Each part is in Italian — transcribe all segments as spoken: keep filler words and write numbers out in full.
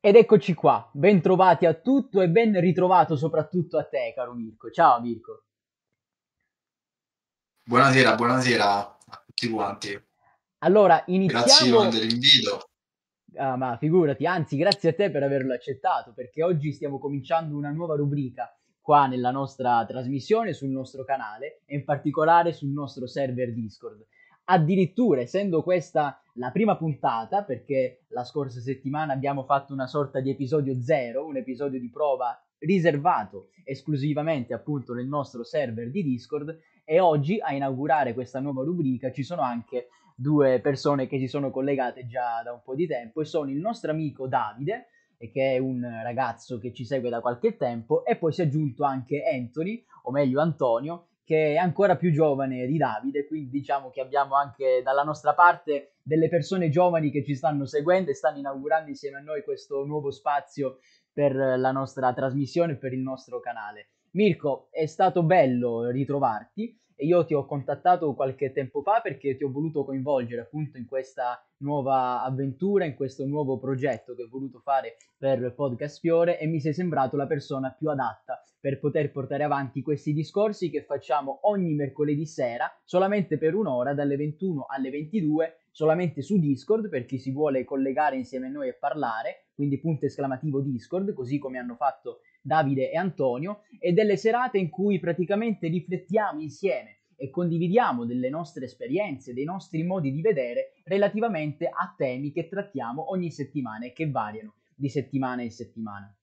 Ed eccoci qua, ben trovati a tutto e ben ritrovato soprattutto a te, caro Mirko. Ciao Mirko. Buonasera, buonasera a tutti quanti. Allora, Grazie Ivan iniziamo. dell'invito. Ah, ma figurati, anzi, grazie a te per averlo accettato, perché oggi stiamo cominciando una nuova rubrica qua nella nostra trasmissione, sul nostro canale e in particolare sul nostro server Discord. Addirittura, essendo questa la prima puntata, perché la scorsa settimana abbiamo fatto una sorta di episodio zero, un episodio di prova riservato esclusivamente appunto nel nostro server di Discord, e oggi a inaugurare questa nuova rubrica ci sono anche due persone che si sono collegate già da un po' di tempo e sono il nostro amico Davide, che è un ragazzo che ci segue da qualche tempo, e poi si è aggiunto anche Anthony, o meglio Antonio, che è ancora più giovane di Davide, quindi diciamo che abbiamo anche dalla nostra parte delle persone giovani che ci stanno seguendo e stanno inaugurando insieme a noi questo nuovo spazio per la nostra trasmissione e per il nostro canale. Mirko, è stato bello ritrovarti e io ti ho contattato qualche tempo fa perché ti ho voluto coinvolgere appunto in questa nuova avventura, in questo nuovo progetto che ho voluto fare per Podcast Fiore e mi sei sembrato la persona più adatta per poter portare avanti questi discorsi che facciamo ogni mercoledì sera, solamente per un'ora, dalle ventuno alle ventidue, solamente su Discord per chi si vuole collegare insieme a noi e parlare, quindi punto esclamativo Discord, così come hanno fatto Davide e Antonio, e delle serate in cui praticamente riflettiamo insieme e condividiamo delle nostre esperienze, dei nostri modi di vedere relativamente a temi che trattiamo ogni settimana e che variano di settimana in settimana.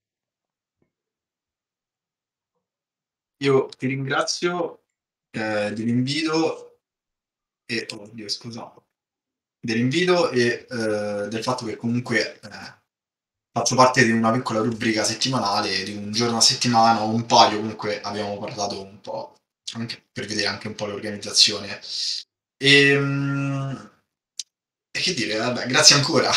Io ti ringrazio eh, dell'invito e, oddio, scusa, dell'invito e eh, del fatto che comunque eh, faccio parte di una piccola rubrica settimanale, di un giorno a settimana o un paio, comunque abbiamo parlato un po', anche per vedere anche un po' l'organizzazione. E, mm, e che dire, vabbè, grazie ancora.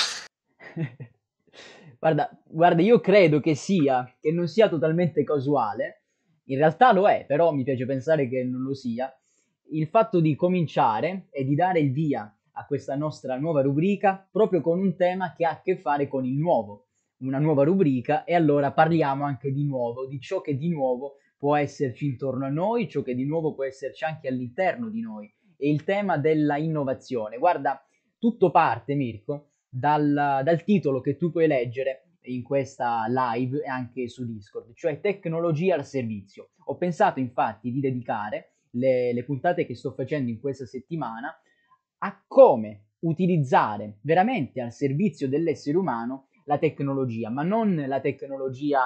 Guarda, guarda, io credo che sia, che non sia totalmente casuale, in realtà lo è, però mi piace pensare che non lo sia, il fatto di cominciare e di dare il via a questa nostra nuova rubrica proprio con un tema che ha a che fare con il nuovo, una nuova rubrica, e allora parliamo anche di nuovo, di ciò che di nuovo può esserci intorno a noi, ciò che di nuovo può esserci anche all'interno di noi, e il tema della innovazione. Guarda, tutto parte, Mirko, dal, dal titolo che tu puoi leggere in questa live e anche su Discord, cioè tecnologia al servizio. Ho pensato infatti di dedicare le, le puntate che sto facendo in questa settimana a come utilizzare veramente al servizio dell'essere umano la tecnologia, ma non la tecnologia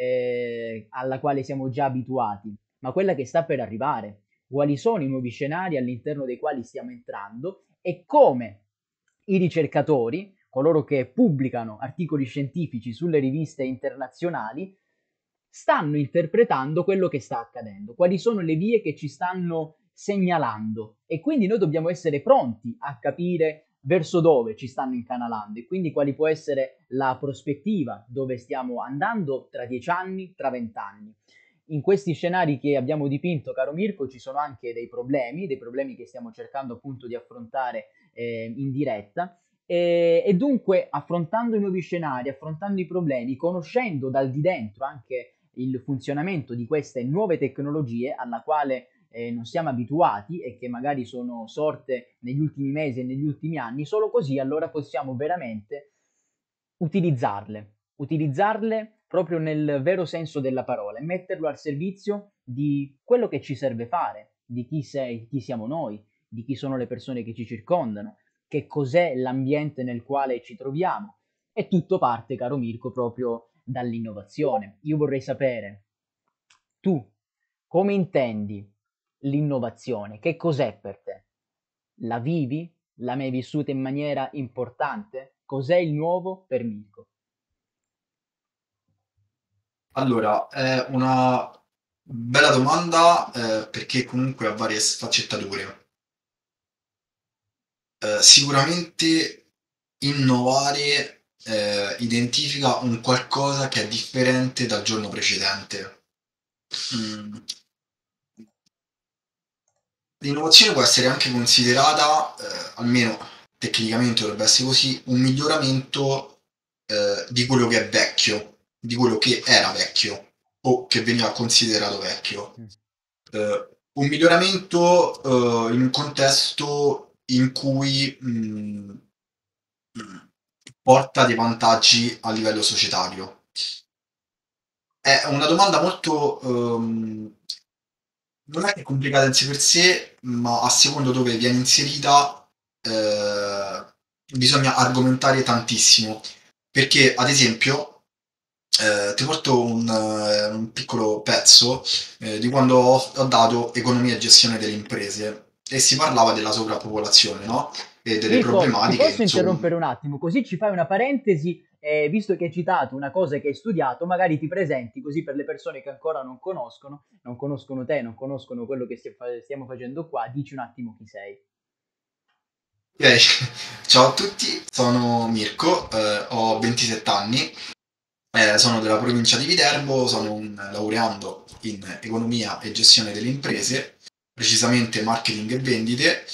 eh, alla quale siamo già abituati, ma quella che sta per arrivare. Quali sono i nuovi scenari all'interno dei quali stiamo entrando e come i ricercatori, coloro che pubblicano articoli scientifici sulle riviste internazionali, stanno interpretando quello che sta accadendo, quali sono le vie che ci stanno segnalando, e quindi noi dobbiamo essere pronti a capire verso dove ci stanno incanalando e quindi quali può essere la prospettiva, dove stiamo andando tra dieci anni, tra venti anni. In questi scenari che abbiamo dipinto, caro Mirko, ci sono anche dei problemi, dei problemi che stiamo cercando appunto di affrontare eh, in diretta. E, e dunque, affrontando i nuovi scenari, affrontando i problemi, conoscendo dal di dentro anche il funzionamento di queste nuove tecnologie alla quale eh, non siamo abituati e che magari sono sorte negli ultimi mesi e negli ultimi anni, solo così allora possiamo veramente utilizzarle, utilizzarle proprio nel vero senso della parola e metterlo al servizio di quello che ci serve fare, di chi sei, chi siamo noi, di chi sono le persone che ci circondano, che cos'è l'ambiente nel quale ci troviamo. E tutto parte, caro Mirko, proprio dall'innovazione. Io vorrei sapere, tu come intendi l'innovazione? Che cos'è per te? La vivi? L'hai mai vissuta in maniera importante? Cos'è il nuovo per Mirko? Allora, è una bella domanda eh, perché comunque ha varie sfaccettature. Eh, sicuramente innovare eh, identifica un qualcosa che è differente dal giorno precedente. Mm. L'innovazione può essere anche considerata, eh, almeno tecnicamente dovrebbe essere così, un miglioramento eh, di quello che è vecchio, di quello che era vecchio o che veniva considerato vecchio. Mm. Eh, un miglioramento eh, in un contesto in cui mh, mh, porta dei vantaggi a livello societario. È una domanda molto, ehm, non è che complicata in sé per sé, ma a secondo dove viene inserita, eh, bisogna argomentare tantissimo. Perché, ad esempio, eh, ti porto un, eh, un piccolo pezzo eh, di quando ho, ho dato economia e gestione delle imprese e si parlava della sovrappopolazione, no? E delle Mirko, ti problematiche, posso insomma. interrompere un attimo? Così ci fai una parentesi, eh, visto che hai citato una cosa che hai studiato, magari ti presenti così per le persone che ancora non conoscono, non conoscono te, non conoscono quello che stia- stiamo facendo qua, dici un attimo chi sei. Ok, ciao a tutti, sono Mirko, eh, ho ventisette anni, eh, sono della provincia di Viterbo, sono un laureando in economia e gestione delle imprese, precisamente marketing e vendite.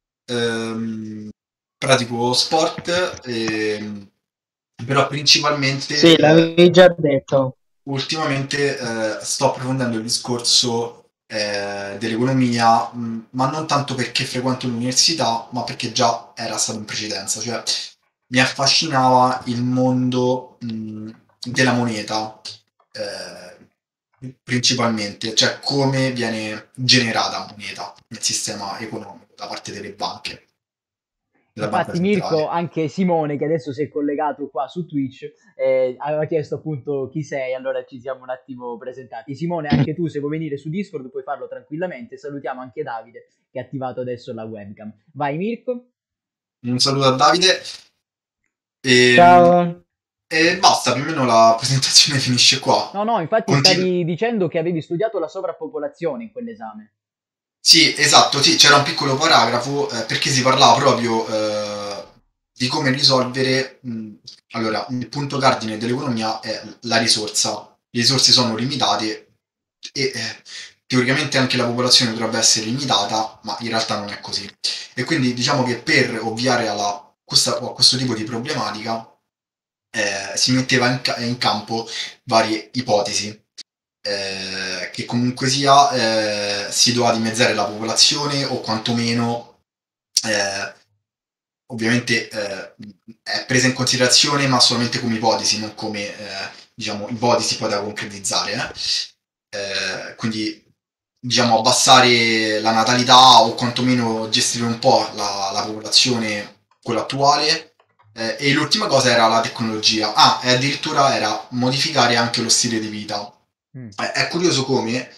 Ehm, pratico sport, ehm, però principalmente Sì, eh, l'avevi già detto. ultimamente eh, sto approfondendo il discorso eh, dell'economia, mh, ma non tanto perché frequento l'università, ma perché già era stato in precedenza, cioè mi affascinava il mondo mh, della moneta, eh, principalmente, cioè come viene generata moneta nel sistema economico da parte delle banche, della banca Infatti, Mirko, centrale. anche Simone, che adesso si è collegato qua su Twitch, eh, aveva chiesto appunto chi sei, allora ci siamo un attimo presentati. Simone, anche tu se vuoi venire su Discord puoi farlo tranquillamente. Salutiamo anche Davide che ha attivato adesso la webcam. Vai Mirko. Un saluto a Davide e, Ciao. e basta, più o meno la presentazione finisce qua. No, no, infatti Continu- stavi dicendo che avevi studiato la sovrappopolazione in quell'esame. Sì, esatto, sì, c'era un piccolo paragrafo eh, perché si parlava proprio eh, di come risolvere. Mh, allora, il punto cardine dell'economia è la risorsa. Le risorse sono limitate e eh, teoricamente anche la popolazione dovrebbe essere limitata, ma in realtà non è così. E quindi diciamo che per ovviare alla, questa- a questo tipo di problematica eh, si metteva in, ca- in campo varie ipotesi eh, che comunque sia eh, si doveva dimezzare la popolazione o quantomeno eh, ovviamente eh, è presa in considerazione ma solamente come ipotesi, non come eh, diciamo ipotesi poi da concretizzare. Eh. Eh, quindi diciamo abbassare la natalità o quantomeno gestire un po' la, la popolazione, quella attuale. Eh, e l'ultima cosa era la tecnologia. Ah, e addirittura era modificare anche lo stile di vita. Mm. È, è curioso come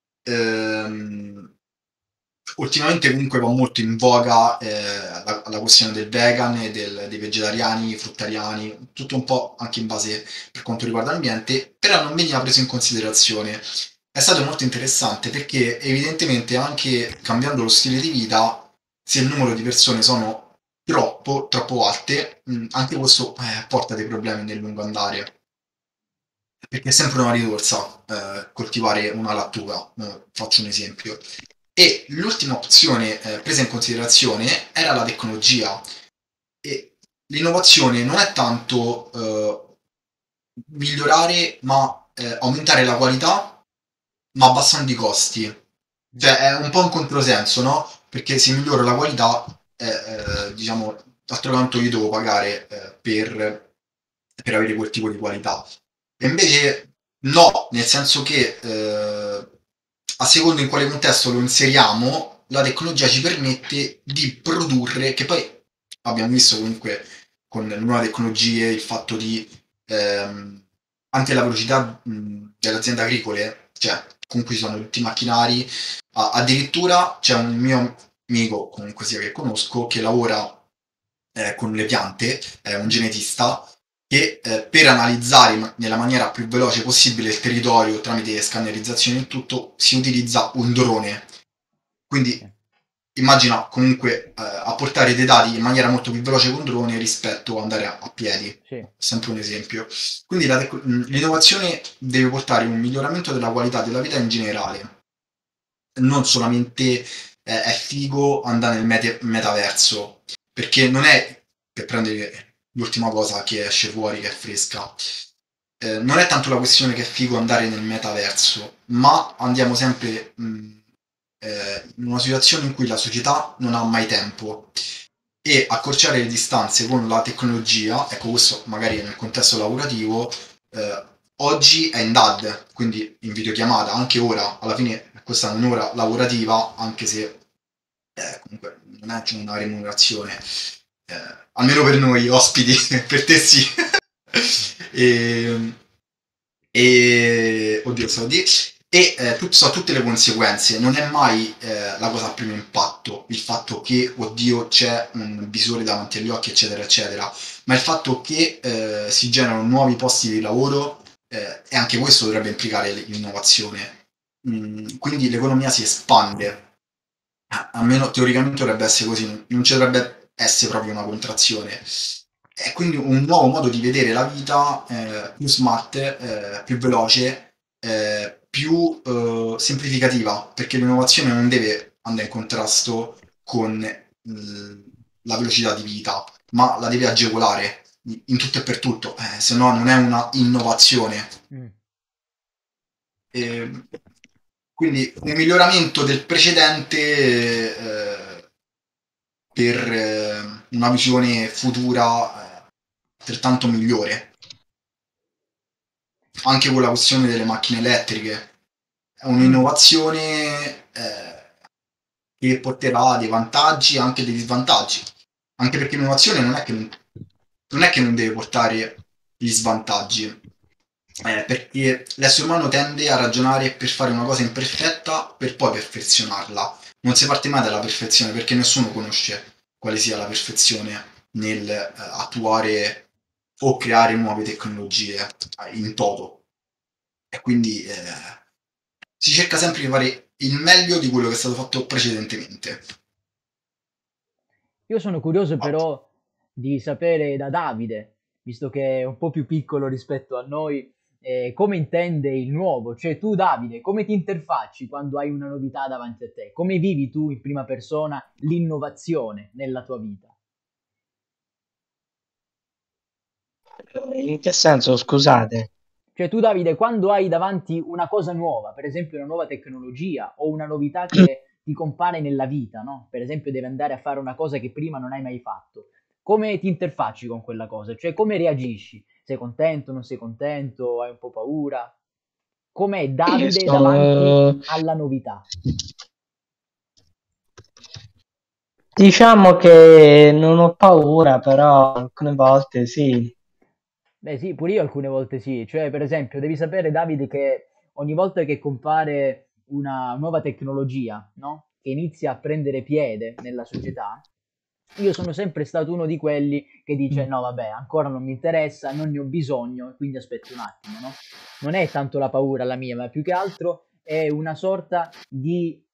ehm, ultimamente comunque va molto in voga eh, la, la questione del vegan e del- dei vegetariani, fruttariani, tutto un po' anche in base per quanto riguarda l'ambiente, però non veniva preso in considerazione. È stato molto interessante perché evidentemente anche cambiando lo stile di vita, se il numero di persone sono troppo, troppo alte, mh, anche questo eh, porta dei problemi nel lungo andare. Perché è sempre una risorsa eh, coltivare una lattuga, eh, faccio un esempio. E l'ultima opzione eh, presa in considerazione era la tecnologia. E l'innovazione non è tanto eh, migliorare, ma eh, aumentare la qualità, ma abbassando i costi. Mm. Cioè è un po' un controsenso, no? Perché se migliora la qualità, eh, eh, diciamo, d'altro canto io devo pagare eh, per, per avere quel tipo di qualità. E invece no, nel senso che eh, a seconda in quale contesto lo inseriamo, la tecnologia ci permette di produrre, che poi abbiamo visto comunque con le nuove tecnologie, il fatto di ehm, anche la velocità mh, delle aziende agricole, cioè comunque ci sono tutti i macchinari, a- addirittura c'è un mio amico, comunque sia che conosco, che lavora eh, con le piante, è un Mm. genetista, che eh, per analizzare ma- nella maniera più veloce possibile il territorio tramite scannerizzazione e tutto, si utilizza un drone. Sì, Quindi immagina comunque eh, apportare dei dati in maniera molto più veloce con un drone rispetto ad andare a, a piedi. sì. Sempre un esempio. Quindi la tec- l'innovazione deve portare un miglioramento della qualità della vita in generale, non solamente eh, è figo andare nel mete- metaverso, perché non è per prendere l'ultima cosa che esce fuori, che è fresca. Eh, non è tanto la questione che è figo andare nel metaverso, ma andiamo sempre mh, eh, in una situazione in cui la società non ha mai tempo e accorciare le distanze con la tecnologia, ecco questo magari nel contesto lavorativo, eh, oggi è in D A D, quindi in videochiamata, anche ora, alla fine questa è un'ora lavorativa, anche se eh, comunque non è c'è una remunerazione, eh, almeno per noi ospiti, per te sì. e, e oddio, stavo a dire, e eh, tut- so tutte le conseguenze, non è mai eh, la cosa a primo impatto, il fatto che, oddio, c'è un visore davanti agli occhi, eccetera, eccetera, ma il fatto che eh, si generano nuovi posti di lavoro eh, e anche questo dovrebbe implicare l'innovazione. Mm, quindi l'economia si espande, a- almeno teoricamente dovrebbe essere così, non ci dovrebbe essere proprio una contrazione. È quindi un nuovo modo di vedere la vita eh, più smart, eh, più veloce, eh, più eh, semplificativa, perché l'innovazione non deve andare in contrasto con mm, la velocità di vita, ma la deve agevolare in tutto e per tutto, eh, se no non è una innovazione. Mm. E quindi un miglioramento del precedente eh, per eh, una visione futura eh, altrettanto migliore. Anche con la questione delle macchine elettriche. È Mm. un'innovazione eh, che porterà dei vantaggi e anche degli svantaggi. Anche perché l'innovazione non è che non, non è che non deve portare gli svantaggi, eh, perché l'essere umano tende a ragionare per fare una cosa imperfetta per poi perfezionarla. Non si parte mai dalla perfezione perché nessuno conosce quale sia la perfezione nel eh, attuare o creare nuove tecnologie eh, in toto. E quindi eh, si cerca sempre di fare il meglio di quello che è stato fatto precedentemente. Io sono curioso però di sapere da Davide, visto che è un po' più piccolo rispetto a noi, eh, come intende il nuovo. Cioè tu Davide, come ti interfacci quando hai una novità davanti a te? Come vivi tu in prima persona l'innovazione nella tua vita? In che senso, scusate? Cioè tu Davide, quando hai davanti una cosa nuova, per esempio una nuova tecnologia o una novità che ti compare nella vita, no? Per esempio devi andare a fare una cosa che prima non hai mai fatto, come ti interfacci con quella cosa? Cioè come reagisci? Sei contento, non sei contento, hai un po' paura? Com'è Io Davide davanti sono, alla novità? diciamo che non ho paura, però alcune volte sì. Beh sì, pure io alcune volte sì, cioè per esempio devi sapere Davide che ogni volta che compare una nuova tecnologia, no? Che inizia a prendere piede nella società, io sono sempre stato uno di quelli che dice no vabbè, ancora non mi interessa, non ne ho bisogno, e quindi aspetto un attimo, no? Non è tanto la paura la mia, ma più che altro è una sorta di,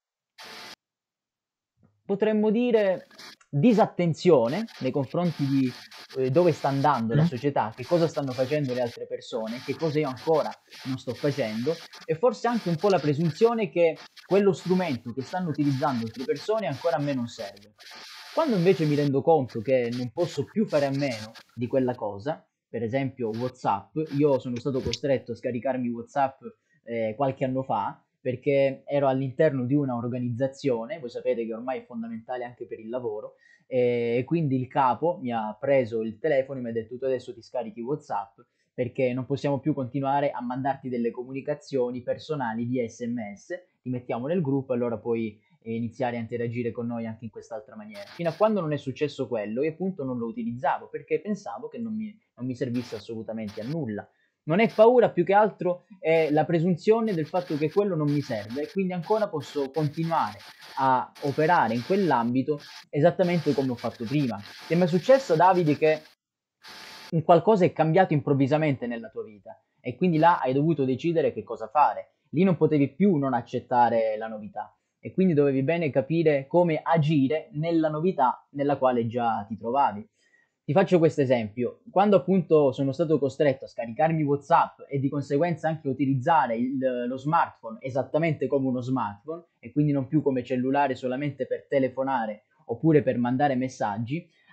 potremmo dire, disattenzione nei confronti di eh, dove sta andando la società, che cosa stanno facendo le altre persone, che cosa io ancora non sto facendo e forse anche un po' la presunzione che quello strumento che stanno utilizzando altre persone ancora a me non serve. Quando invece mi rendo conto che non posso più fare a meno di quella cosa, per esempio WhatsApp, io sono stato costretto a scaricarmi WhatsApp eh, qualche anno fa perché ero all'interno di una organizzazione, voi sapete che ormai è fondamentale anche per il lavoro, e quindi il capo mi ha preso il telefono e mi ha detto tu adesso ti scarichi WhatsApp perché non possiamo più continuare a mandarti delle comunicazioni personali via S M S, ti mettiamo nel gruppo e allora puoi eh, iniziare a interagire con noi anche in quest'altra maniera. Fino a quando non è successo quello, io appunto non lo utilizzavo perché pensavo che non mi, non mi servisse assolutamente a nulla. Non è paura, più che altro è la presunzione del fatto che quello non mi serve e quindi ancora posso continuare a operare in quell'ambito esattamente come ho fatto prima. Ti è mai successo, Davide, che un qualcosa è cambiato improvvisamente nella tua vita e quindi là hai dovuto decidere che cosa fare? Lì non potevi più non accettare la novità e quindi dovevi bene capire come agire nella novità nella quale già ti trovavi. Ti faccio questo esempio. Quando appunto sono stato costretto a scaricarmi WhatsApp e di conseguenza anche utilizzare il- lo smartphone esattamente come uno smartphone e quindi non più come cellulare solamente per telefonare oppure per mandare messaggi,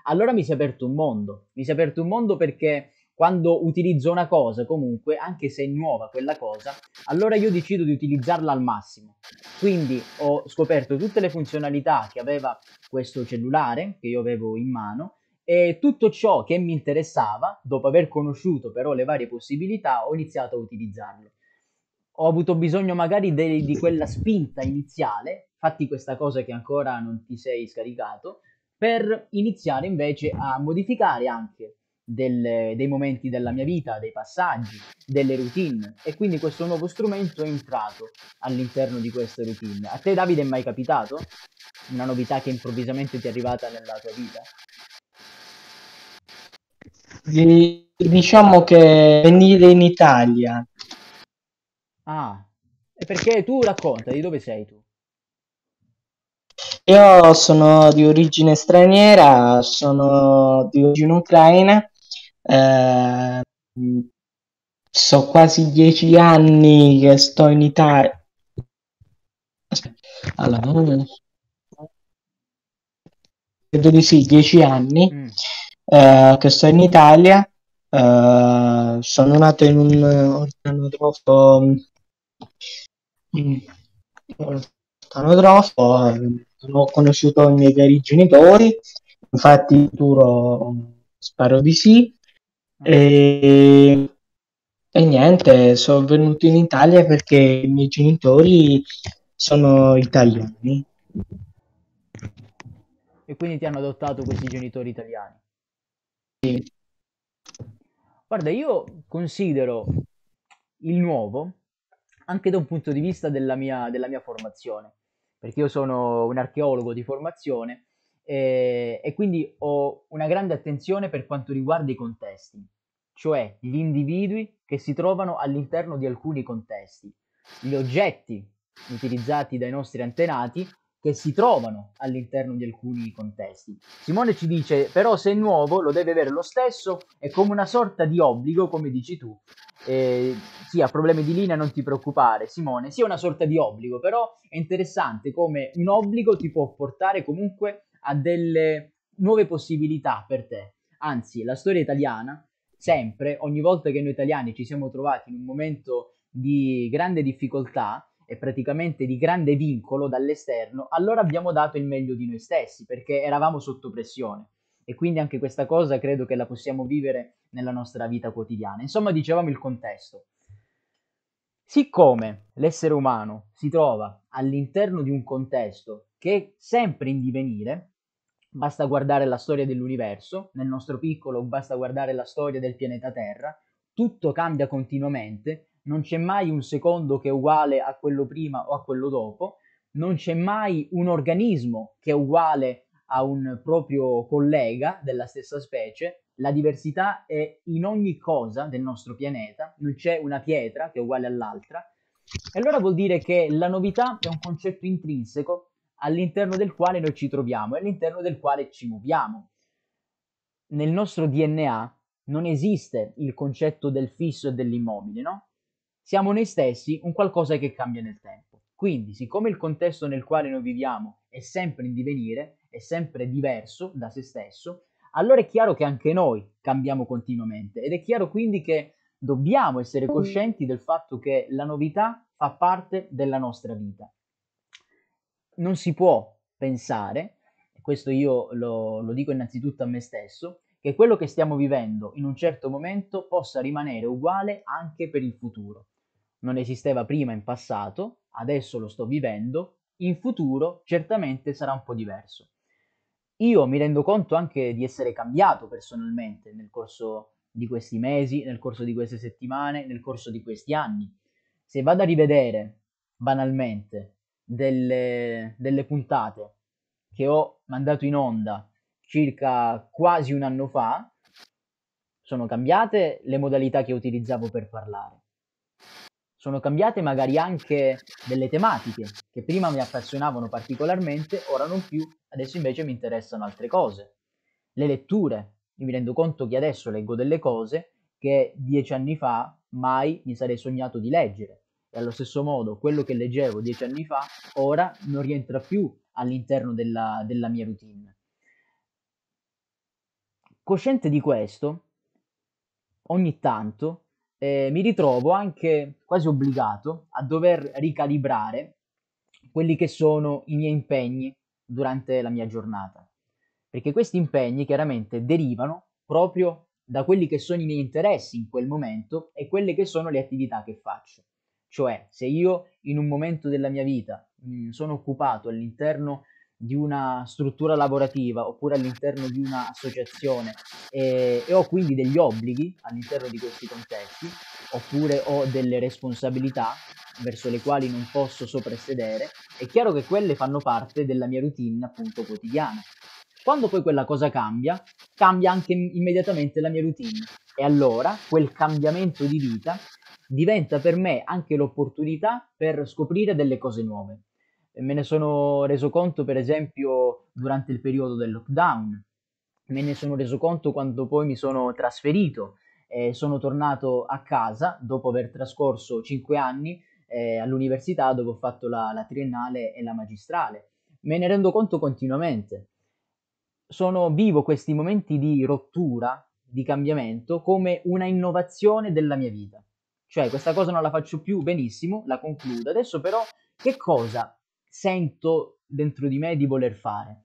allora mi si è aperto un mondo. Mi si è aperto un mondo perché quando utilizzo una cosa, comunque, anche se è nuova quella cosa, allora io decido di utilizzarla al massimo. Quindi ho scoperto tutte le funzionalità che aveva questo cellulare che io avevo in mano e tutto ciò che mi interessava, dopo aver conosciuto però le varie possibilità, ho iniziato a utilizzarlo. Ho avuto bisogno magari de- di quella spinta iniziale, fatti questa cosa che ancora non ti sei scaricato, per iniziare invece a modificare anche delle- dei momenti della mia vita, dei passaggi, delle routine e quindi questo nuovo strumento è entrato all'interno di queste routine. A te Davide è mai capitato? Una novità che improvvisamente ti è arrivata nella tua vita? Di- Diciamo che venire in Italia. Ah, e perché tu racconta di dove sei tu? Io sono di origine straniera, sono di origine ucraina, eh, so quasi dieci anni che sto in Italia. Allora, non- credo di sì, dieci anni Mm, eh, che sto in Italia. Eh, sono nato in un orfanotrofio, mm, orfanotrofio, eh, non ho conosciuto i miei cari genitori, infatti in futuro spero di sì. ah. E, e niente, sono venuto in Italia perché i miei genitori sono italiani. E quindi ti hanno adottato questi genitori italiani. Guarda, io considero il nuovo anche da un punto di vista della mia, della mia formazione, perché io sono un archeologo di formazione e, e quindi ho una grande attenzione per quanto riguarda i contesti, cioè gli individui che si trovano all'interno di alcuni contesti, gli oggetti utilizzati dai nostri antenati che si trovano all'interno di alcuni contesti. Simone ci dice, però se è nuovo lo deve avere lo stesso, è come una sorta di obbligo, come dici tu. Eh, sì, ha problemi di linea, non ti preoccupare, Simone. Sì, è una sorta di obbligo, però è interessante come un obbligo ti può portare comunque a delle nuove possibilità per te. Anzi, la storia italiana, sempre, ogni volta che noi italiani ci siamo trovati in un momento di grande difficoltà, e praticamente di grande vincolo dall'esterno, allora abbiamo dato il meglio di noi stessi perché eravamo sotto pressione e quindi anche questa cosa credo che la possiamo vivere nella nostra vita quotidiana. Insomma, dicevamo il contesto. Siccome l'essere umano si trova all'interno di un contesto che è sempre in divenire, basta guardare la storia dell'universo, nel nostro piccolo basta guardare la storia del pianeta Terra, tutto cambia continuamente, non c'è mai un secondo che è uguale a quello prima o a quello dopo, non c'è mai un organismo che è uguale a un proprio collega della stessa specie, la diversità è in ogni cosa del nostro pianeta, non c'è una pietra che è uguale all'altra, e allora vuol dire che la novità è un concetto intrinseco all'interno del quale noi ci troviamo e all'interno del quale ci muoviamo. Nel nostro D N A non esiste il concetto del fisso e dell'immobile, no? Siamo noi stessi un qualcosa che cambia nel tempo. Quindi, siccome il contesto nel quale noi viviamo è sempre in divenire, è sempre diverso da se stesso, allora è chiaro che anche noi cambiamo continuamente ed è chiaro quindi che dobbiamo essere coscienti del fatto che la novità fa parte della nostra vita. Non si può pensare, e questo io lo, lo dico innanzitutto a me stesso, che quello che stiamo vivendo in un certo momento possa rimanere uguale anche per il futuro. Non esisteva prima in passato, adesso lo sto vivendo, in futuro certamente sarà un po' diverso. Io mi rendo conto anche di essere cambiato personalmente nel corso di questi mesi, nel corso di queste settimane, nel corso di questi anni. Se vado a rivedere banalmente delle, delle puntate che ho mandato in onda circa quasi un anno fa, sono cambiate le modalità che utilizzavo per parlare. Sono cambiate magari anche delle tematiche che prima mi appassionavano particolarmente, ora non più, adesso invece mi interessano altre cose. Le letture, io mi rendo conto che adesso leggo delle cose che dieci anni fa mai mi sarei sognato di leggere. E allo stesso modo, quello che leggevo dieci anni fa, ora non rientra più all'interno della, della mia routine. cosciente di questo, ogni tanto eh, mi ritrovo anche quasi obbligato a dover ricalibrare quelli che sono i miei impegni durante la mia giornata, perché questi impegni chiaramente derivano proprio da quelli che sono i miei interessi in quel momento e quelle che sono le attività che faccio. Cioè, se io in un momento della mia vita mh, sono occupato all'interno di una struttura lavorativa oppure all'interno di un'associazione e, e ho quindi degli obblighi all'interno di questi contesti, oppure ho delle responsabilità verso le quali non posso soprassedere, è chiaro che quelle fanno parte della mia routine appunto quotidiana. Quando poi quella cosa cambia, cambia anche immediatamente la mia routine e allora quel cambiamento di vita diventa per me anche l'opportunità per scoprire delle cose nuove. E me ne sono reso conto per esempio durante il periodo del lockdown, me ne sono reso conto quando poi mi sono trasferito e sono tornato a casa dopo aver trascorso cinque anni eh, all'università dove ho fatto la, la triennale e la magistrale. Me ne rendo conto continuamente. Sono vivo questi momenti di rottura, di cambiamento, come una innovazione della mia vita. Cioè, questa cosa non la faccio più, benissimo, la concludo. Adesso però, che cosa sento dentro di me di voler fare?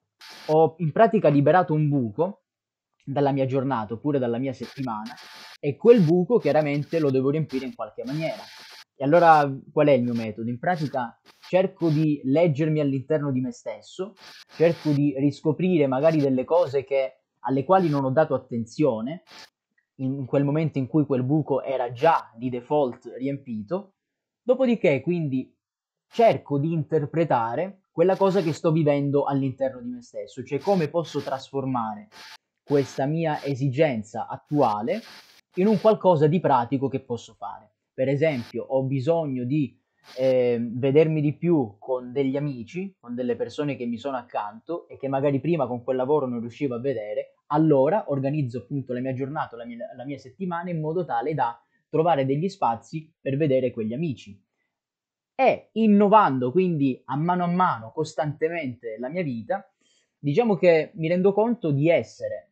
Ho in pratica liberato un buco dalla mia giornata oppure dalla mia settimana e quel buco chiaramente lo devo riempire in qualche maniera. E allora qual è il mio metodo? In pratica cerco di leggermi all'interno di me stesso, cerco di riscoprire magari delle cose che, alle quali non ho dato attenzione in quel momento in cui quel buco era già di default riempito, dopodiché quindi cerco di interpretare quella cosa che sto vivendo all'interno di me stesso, cioè come posso trasformare questa mia esigenza attuale in un qualcosa di pratico che posso fare. Per esempio, ho bisogno di eh, vedermi di più con degli amici, con delle persone che mi sono accanto e che magari prima con quel lavoro non riuscivo a vedere, allora organizzo appunto la mia giornata, la mia, la mia settimana in modo tale da trovare degli spazi per vedere quegli amici. E innovando quindi a mano a mano, costantemente la mia vita, diciamo che mi rendo conto di essere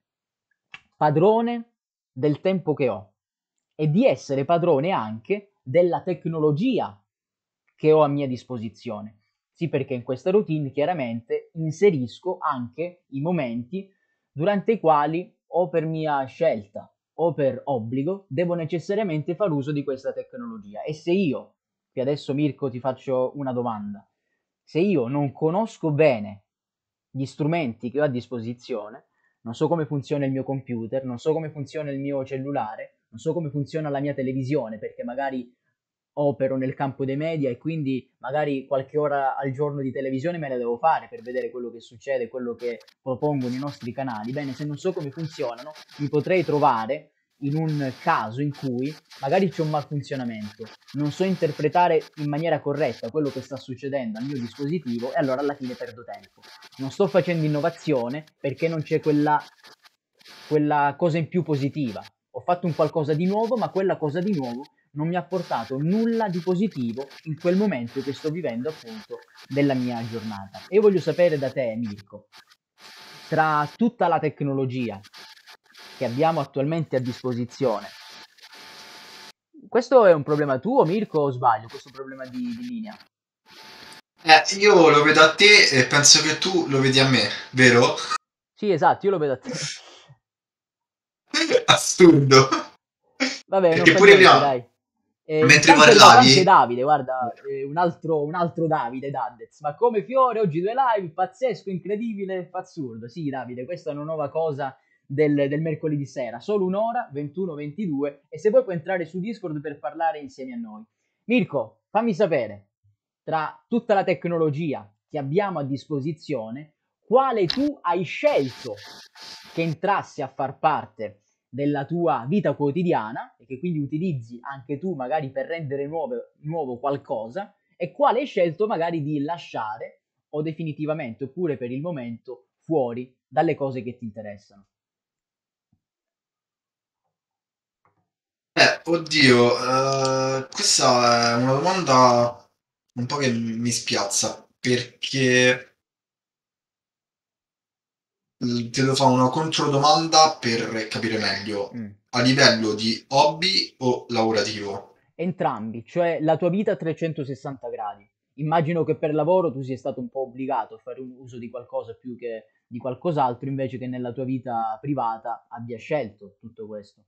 padrone del tempo che ho e di essere padrone anche della tecnologia che ho a mia disposizione. Sì, perché in questa routine chiaramente inserisco anche i momenti durante i quali o per mia scelta o per obbligo devo necessariamente far uso di questa tecnologia. E se io, che adesso Mirko ti faccio una domanda, se io non conosco bene gli strumenti che ho a disposizione, non so come funziona il mio computer, non so come funziona il mio cellulare, non so come funziona la mia televisione, perché magari opero nel campo dei media e quindi magari qualche ora al giorno di televisione me la devo fare per vedere quello che succede, quello che propongono i nostri canali. Bene, se non so come funzionano, mi potrei trovare in un caso in cui magari c'è un malfunzionamento, non so interpretare in maniera corretta quello che sta succedendo al mio dispositivo e allora alla fine perdo tempo. Non sto facendo innovazione perché non c'è quella, quella cosa in più positiva. Ho fatto un qualcosa di nuovo, ma quella cosa di nuovo non mi ha portato nulla di positivo in quel momento che sto vivendo appunto della mia giornata. E io voglio sapere da te, Mirko, tra tutta la tecnologia che abbiamo attualmente a disposizione, questo è un problema tuo, Mirko, o sbaglio? Questo problema di, di linea? Eh, io lo vedo a te e penso che tu lo vedi a me, vero? Sì, esatto, io lo vedo a te. Assurdo. Vabbè, non Perché fa pure niente, prima, dai. Eh, mentre intanto è arrivato anche parlavi, Davide, guarda, eh, un altro, un altro Davide Daddez. Ma come Fiore, oggi due live, pazzesco, incredibile, assurdo. Sì, Davide, questa è una nuova cosa del, del mercoledì sera. Solo un'ora, ventuno ventidue, e se vuoi puoi entrare su Discord per parlare insieme a noi. Mirko, fammi sapere, tra tutta la tecnologia che abbiamo a disposizione, quale tu hai scelto che entrasse a far parte della tua vita quotidiana e che quindi utilizzi anche tu magari per rendere nuove, nuovo qualcosa e quale hai scelto magari di lasciare o definitivamente oppure per il momento fuori dalle cose che ti interessano. eh, oddio, eh, questa è una domanda un po' che mi spiazza, perché l- ti devo fare una controdomanda per capire meglio. Mm. A livello di hobby o lavorativo? Entrambi, cioè la tua vita a trecentosessanta gradi. Immagino che per lavoro tu sia stato un po' obbligato a fare un uso di qualcosa più che di qualcos'altro, invece che nella tua vita privata abbia scelto tutto questo.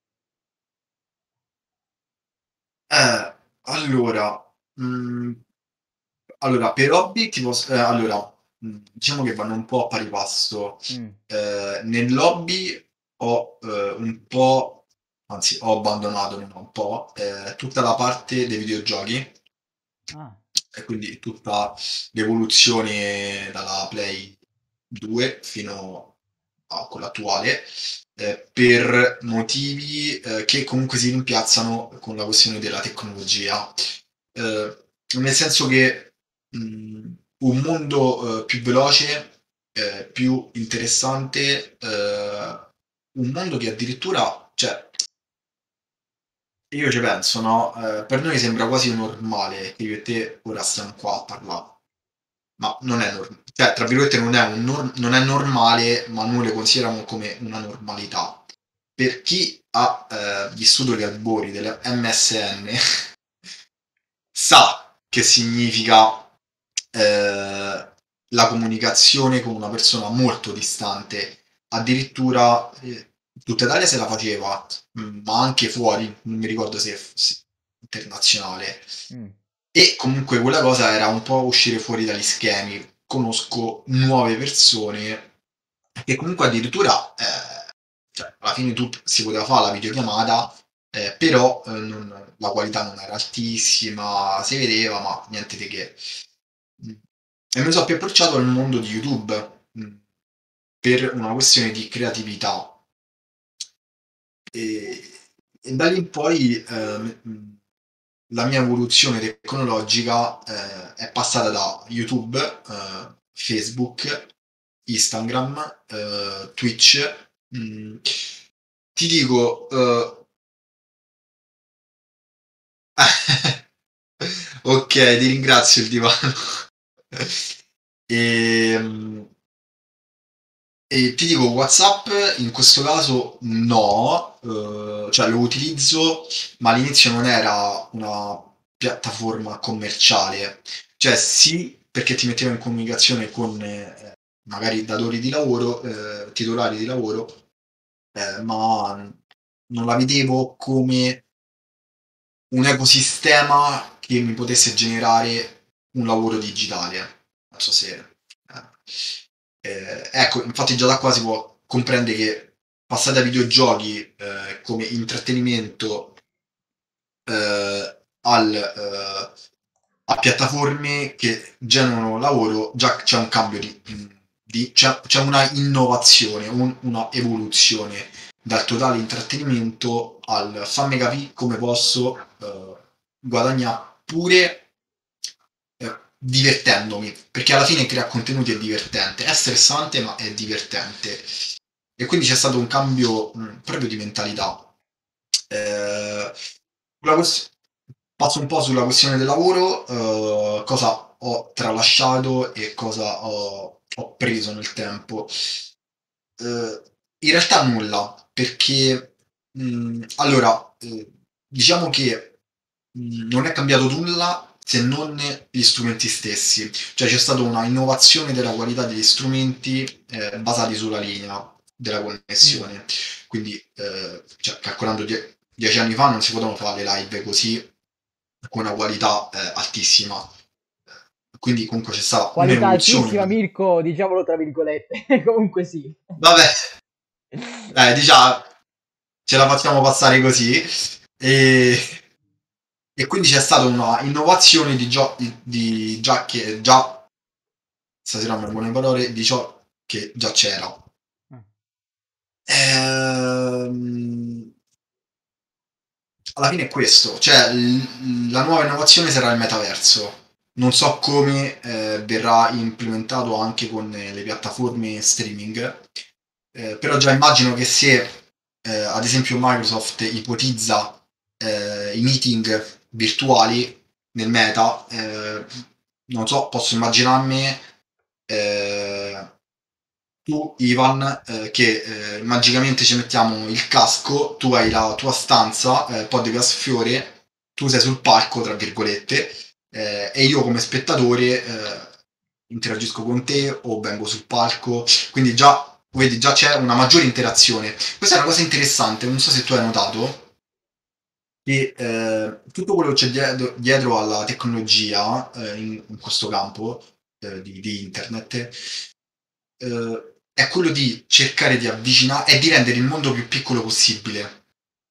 Eh, allora, mm, allora, per hobby ti posso... eh, allora, mm, diciamo che vanno un po' a pari passo. Mm. Eh, nell'hobby ho eh, un po', anzi ho abbandonato non un po', eh, tutta la parte dei videogiochi Ah, e quindi tutta l'evoluzione dalla Play due fino a quella attuale, eh, per motivi eh, che comunque si rimpiazzano con la questione della tecnologia. Eh, nel senso che mh, un mondo eh, più veloce, eh, più interessante, eh, un mondo che addirittura, cioè, io ci penso, no? Eh, per noi sembra quasi normale che io e te ora stiamo qua a parlare, ma non è normale, cioè, tra virgolette, non è, un nor- non è normale, ma noi le consideriamo come una normalità. Per chi ha eh, vissuto gli albori delle M S N, sa che significa eh, la comunicazione con una persona molto distante. Addirittura eh, tutta Italia se la faceva, mh, ma anche fuori, non mi ricordo se, se internazionale. mm. E comunque quella cosa era un po' uscire fuori dagli schemi. Conosco nuove persone che comunque addirittura, eh, cioè, alla fine tu si poteva fare la videochiamata, eh, però eh, non- la qualità non era altissima, si vedeva, ma niente di che. Mm. E mi sono più approcciato al mondo di YouTube, mm, per una questione di creatività. E, e da lì in poi eh, mm, la mia evoluzione tecnologica eh, è passata da YouTube, eh, Facebook, Instagram, eh, Twitch. Mm. Ti dico, eh, ok, ti ringrazio il divano. E, e ti dico, WhatsApp in questo caso no, eh, cioè lo utilizzo, ma all'inizio non era una piattaforma commerciale, cioè sì, perché ti metteva in comunicazione con eh, magari datori di lavoro, eh, titolari di lavoro, eh, ma non la vedevo come un ecosistema che mi potesse generare un lavoro digitale. Non so se... eh. Eh, ecco, infatti già da qua si può comprendere che passare da videogiochi eh, come intrattenimento eh, al, eh, a piattaforme che generano lavoro, già c'è un cambio di... di c'è, c'è una innovazione, un- una evoluzione dal totale intrattenimento al fammi capire come posso eh, guadagnare pure eh, divertendomi, perché alla fine creare contenuti è divertente, è stressante ma è divertente. E quindi c'è stato un cambio mh, proprio di mentalità. Eh, sulla quest- Passo un po' sulla questione del lavoro, eh, cosa ho tralasciato e cosa ho, ho preso nel tempo. Eh, In realtà nulla, perché mh, allora, eh, diciamo che mh, non è cambiato nulla se non gli strumenti stessi, cioè c'è stata una innovazione della qualità degli strumenti eh, basati sulla linea della Mm. connessione, quindi eh, cioè, calcolando die- dieci anni fa non si potevano fare le live così con una qualità eh, altissima, quindi comunque c'è stata Qualità un'evoluzione. altissima, Mirko, diciamolo tra virgolette. Comunque sì. Vabbè, eh, diciamo, ce la facciamo passare così. E, e quindi c'è stata una innovazione di, gio- di, di già che già stasera non buone parole di ciò che già c'era. Ehm, Alla fine è questo, cioè l- la nuova innovazione sarà il metaverso. Non so come eh, verrà implementato anche con eh, le piattaforme streaming, eh, però già immagino che se eh, ad esempio Microsoft ipotizza eh, i meeting virtuali nel meta, eh, non so, posso immaginarmi eh, tu, Ivan, eh, che eh, magicamente ci mettiamo il casco, tu hai la tua stanza, eh, Pod di Fiore, tu sei sul palco, tra virgolette, eh, e io come spettatore eh, interagisco con te o vengo sul palco, quindi già, vedi, già c'è una maggiore interazione. Questa è una cosa interessante, non so se tu hai notato, che eh, tutto quello che c'è dietro, dietro alla tecnologia eh, in, in questo campo eh, di, di internet eh, è quello di cercare di avvicinare e di rendere il mondo più piccolo possibile.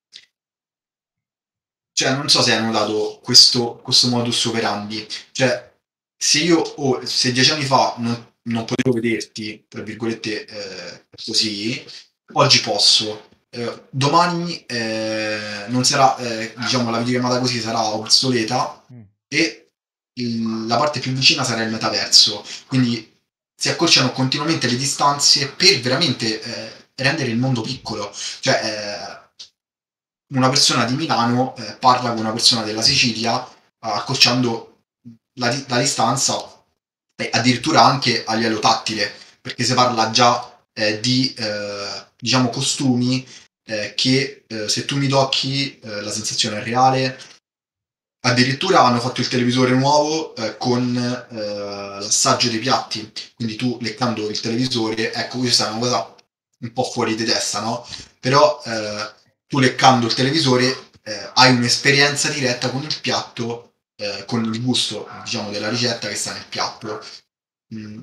Cioè, non so se hai notato questo, questo modus operandi. Cioè, se io o se dieci anni fa non, non potevo vederti, tra virgolette, eh, così, oggi posso. Eh, domani eh, non sarà, eh, diciamo, la videochiamata così sarà obsoleta Mm. e il- la parte più vicina sarà il metaverso. Quindi si accorciano continuamente le distanze per veramente eh, rendere il mondo piccolo. Cioè, eh, una persona di Milano eh, parla con una persona della Sicilia, eh, accorciando la, di- la distanza, e addirittura anche a livello tattile, perché si parla già eh, di eh, diciamo costumi eh, che eh, se tu mi tocchi eh, la sensazione è reale. Addirittura hanno fatto il televisore nuovo eh, con eh, l'assaggio dei piatti, quindi tu leccando il televisore, ecco, questa è una cosa un po' fuori di testa, no? Però eh, tu leccando il televisore eh, hai un'esperienza diretta con il piatto, eh, con il gusto, diciamo, della ricetta che sta nel piatto. Mm.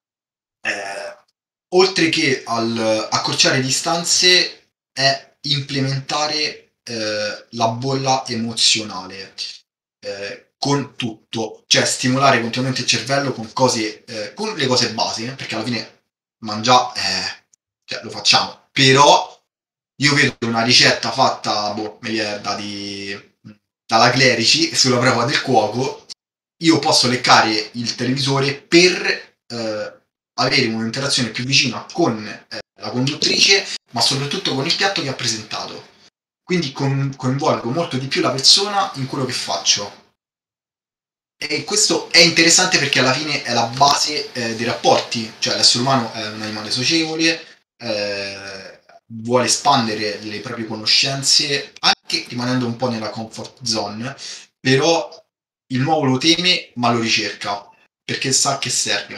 Eh, oltre che al accorciare distanze, è implementare eh, la bolla emozionale eh, con tutto, cioè stimolare continuamente il cervello con cose, eh, con le cose basi, eh, perché alla fine mangiare, eh, cioè, lo facciamo, però io vedo una ricetta fatta, boh, mi viene da di, dalla Clerici sulla prova del cuoco, io posso leccare il televisore per eh, avere un'interazione più vicina con eh, la conduttrice, ma soprattutto con il piatto che ha presentato. Quindi con- coinvolgo molto di più la persona in quello che faccio. E questo è interessante perché alla fine è la base eh, dei rapporti, cioè l'essere umano è un animale socievole, eh, vuole espandere le proprie conoscenze, anche rimanendo un po' nella comfort zone, però il nuovo lo teme ma lo ricerca, perché sa che serve.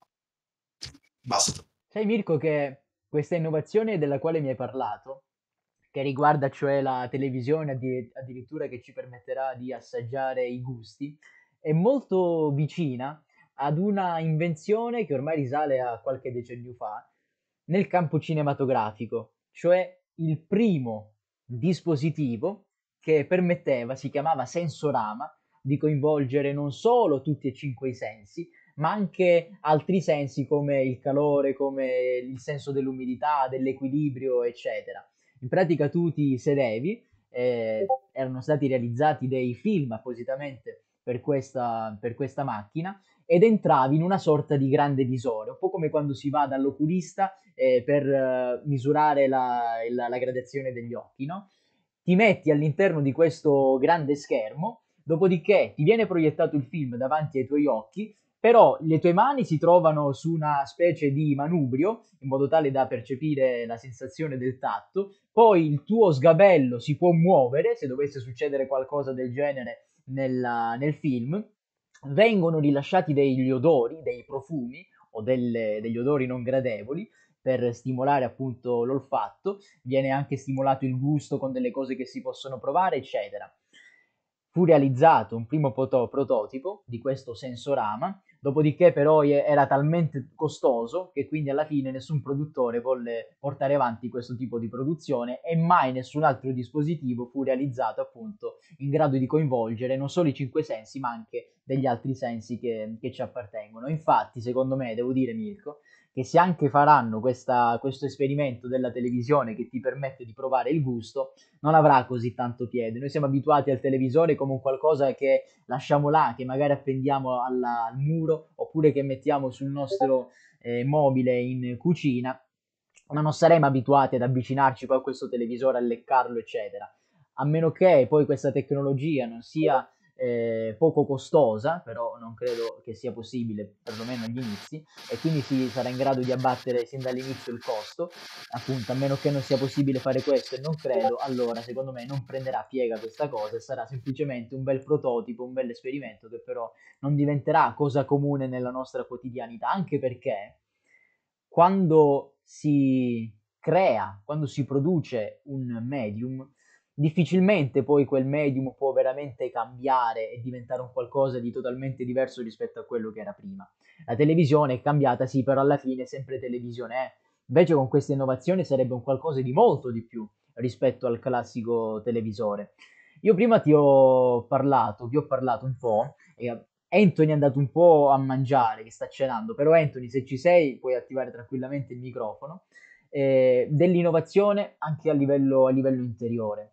Basta. Sai Mirko che questa innovazione della quale mi hai parlato, che riguarda cioè la televisione addi- addirittura che ci permetterà di assaggiare i gusti, è molto vicina ad una invenzione che ormai risale a qualche decennio fa nel campo cinematografico, cioè il primo dispositivo che permetteva, si chiamava sensorama, di coinvolgere non solo tutti e cinque i sensi, ma anche altri sensi come il calore, come il senso dell'umidità, dell'equilibrio, eccetera. In pratica tu ti sedevi, eh, erano stati realizzati dei film appositamente per questa, per questa macchina ed entravi in una sorta di grande visore, un po' come quando si va dall'oculista eh, per eh, misurare la, la, la gradazione degli occhi, no? Ti metti all'interno di questo grande schermo, dopodiché ti viene proiettato il film davanti ai tuoi occhi, però le tue mani si trovano su una specie di manubrio in modo tale da percepire la sensazione del tatto, poi il tuo sgabello si può muovere se dovesse succedere qualcosa del genere nella- nel film, vengono rilasciati degli odori, dei profumi o delle- degli odori non gradevoli per stimolare appunto l'olfatto, viene anche stimolato il gusto con delle cose che si possono provare, eccetera. Fu realizzato un primo proto- prototipo di questo sensorama, dopodiché però era talmente costoso che quindi alla fine nessun produttore volle portare avanti questo tipo di produzione e mai nessun altro dispositivo fu realizzato appunto in grado di coinvolgere non solo i cinque sensi ma anche degli altri sensi che, che ci appartengono. Infatti, secondo me, devo dire Mirko, che se anche faranno questa, questo esperimento della televisione che ti permette di provare il gusto, non avrà così tanto piede. Noi siamo abituati al televisore come un qualcosa che lasciamo là, che magari appendiamo alla- al muro oppure che mettiamo sul nostro eh, mobile in cucina, ma non saremo abituati ad avvicinarci poi a questo televisore, a leccarlo, eccetera. A meno che poi questa tecnologia non sia eh, poco costosa, però non credo che sia possibile, perlomeno agli inizi, e quindi si sarà in grado di abbattere sin dall'inizio il costo. Appunto, a meno che non sia possibile fare questo, e non credo, allora secondo me non prenderà piega questa cosa e sarà semplicemente un bel prototipo, un bel esperimento che però non diventerà cosa comune nella nostra quotidianità, anche perché quando si crea, quando si produce un medium, difficilmente poi quel medium può veramente cambiare e diventare un qualcosa di totalmente diverso rispetto a quello che era prima. La televisione è cambiata, sì, però alla fine sempre televisione è. Invece con questa innovazione sarebbe un qualcosa di molto di più rispetto al classico televisore. Io prima ti ho parlato, vi ho parlato un po', e Anthony è andato un po' a mangiare, che sta cenando, però Anthony, se ci sei, puoi attivare tranquillamente il microfono, eh, dell'innovazione anche a livello, a livello interiore.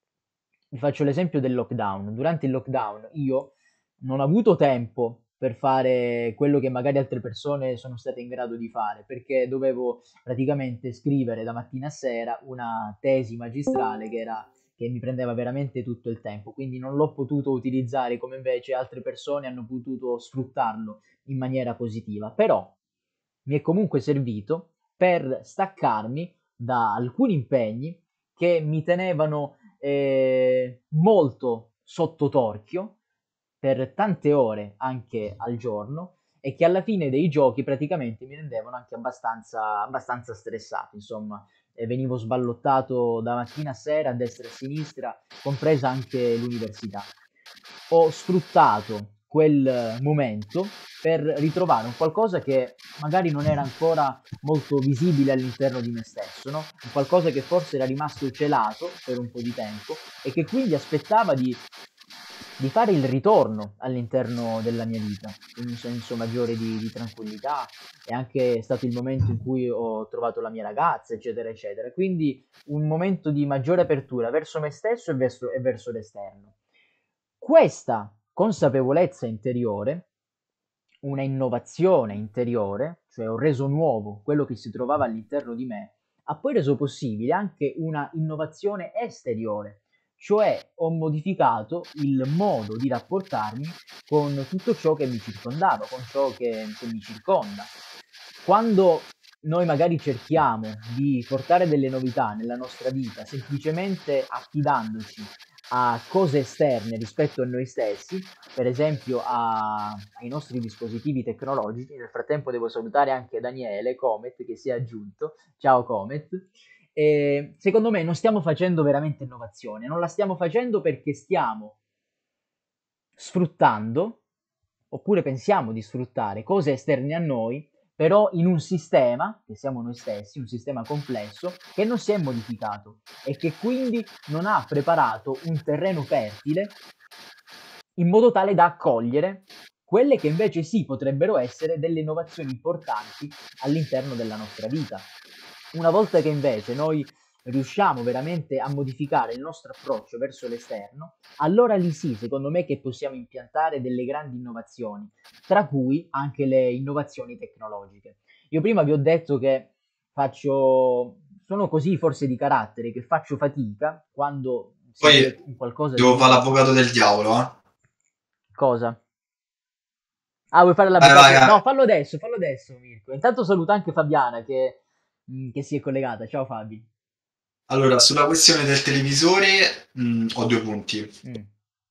Vi faccio l'esempio del lockdown. Durante il lockdown io non ho avuto tempo per fare quello che magari altre persone sono state in grado di fare, perché dovevo praticamente scrivere da mattina a sera una tesi magistrale che era che mi prendeva veramente tutto il tempo, quindi non l'ho potuto utilizzare come invece altre persone hanno potuto sfruttarlo in maniera positiva. Però mi è comunque servito per staccarmi da alcuni impegni che mi tenevano eh, molto sotto torchio per tante ore anche al giorno e che alla fine dei giochi praticamente mi rendevano anche abbastanza, abbastanza stressato, insomma, e venivo sballottato da mattina a sera, a destra e a sinistra, compresa anche l'università. Ho sfruttato quel momento per ritrovare un qualcosa che magari non era ancora molto visibile all'interno di me stesso, no? Un qualcosa che forse era rimasto celato per un po' di tempo e che quindi aspettava di, di fare il ritorno all'interno della mia vita, in un senso maggiore di, di tranquillità. È anche stato il momento in cui ho trovato la mia ragazza, eccetera, eccetera. Quindi un momento di maggiore apertura verso me stesso e verso, e verso l'esterno. Questa consapevolezza interiore, una innovazione interiore, cioè ho reso nuovo quello che si trovava all'interno di me, ha poi reso possibile anche una innovazione esteriore, cioè ho modificato il modo di rapportarmi con tutto ciò che mi circondava, con ciò che, che mi circonda. Quando noi magari cerchiamo di portare delle novità nella nostra vita semplicemente affidandoci a cose esterne rispetto a noi stessi, per esempio a, ai nostri dispositivi tecnologici. Nel frattempo devo salutare anche Daniele Comet che si è aggiunto. Ciao Comet. E secondo me non stiamo facendo veramente innovazione, non la stiamo facendo perché stiamo sfruttando, oppure pensiamo di sfruttare cose esterne a noi, però in un sistema, che siamo noi stessi, un sistema complesso, che non si è modificato e che quindi non ha preparato un terreno fertile in modo tale da accogliere quelle che invece sì potrebbero essere delle innovazioni importanti all'interno della nostra vita. Una volta che invece noi riusciamo veramente a modificare il nostro approccio verso l'esterno, allora lì sì, secondo me che possiamo impiantare delle grandi innovazioni, tra cui anche le innovazioni tecnologiche. Io prima vi ho detto che faccio, sono così forse di carattere, che faccio fatica quando si Poi vede un qualcosa devo di... fare l'avvocato del diavolo, eh. Cosa? Ah, vuoi fare Vai, vai, l'avvocato? vai. No, fallo adesso, fallo adesso, Mirko. Intanto saluta anche Fabiana che, mh, che si è collegata. Ciao Fabi. Allora, sulla questione del televisore, mh, ho due punti. Mm.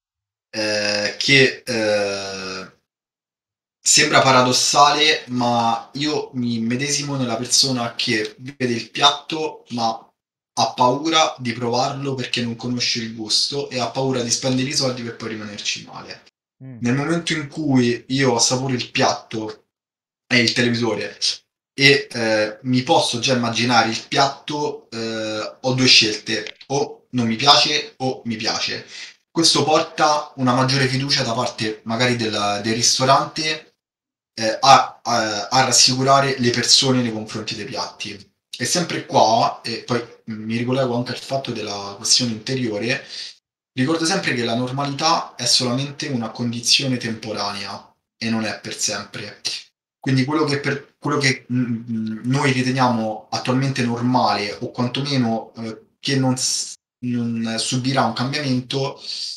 Eh, che eh, sembra paradossale, ma io mi medesimo nella persona che vede il piatto, ma ha paura di provarlo perché non conosce il gusto e ha paura di spendere i soldi per poi rimanerci male. Mm. Nel momento in cui io assaporo il piatto e il televisore e eh, mi posso già immaginare il piatto, eh, ho due scelte: o non mi piace o mi piace. Questo porta una maggiore fiducia da parte magari del, del ristorante eh, a, a, a rassicurare le persone nei confronti dei piatti. E sempre qua, e poi mi ricollego anche al fatto della questione interiore, ricordo sempre che la normalità è solamente una condizione temporanea e non è per sempre. Quindi quello che, per, quello che mh, noi riteniamo attualmente normale, o quantomeno eh, che non, non subirà un cambiamento,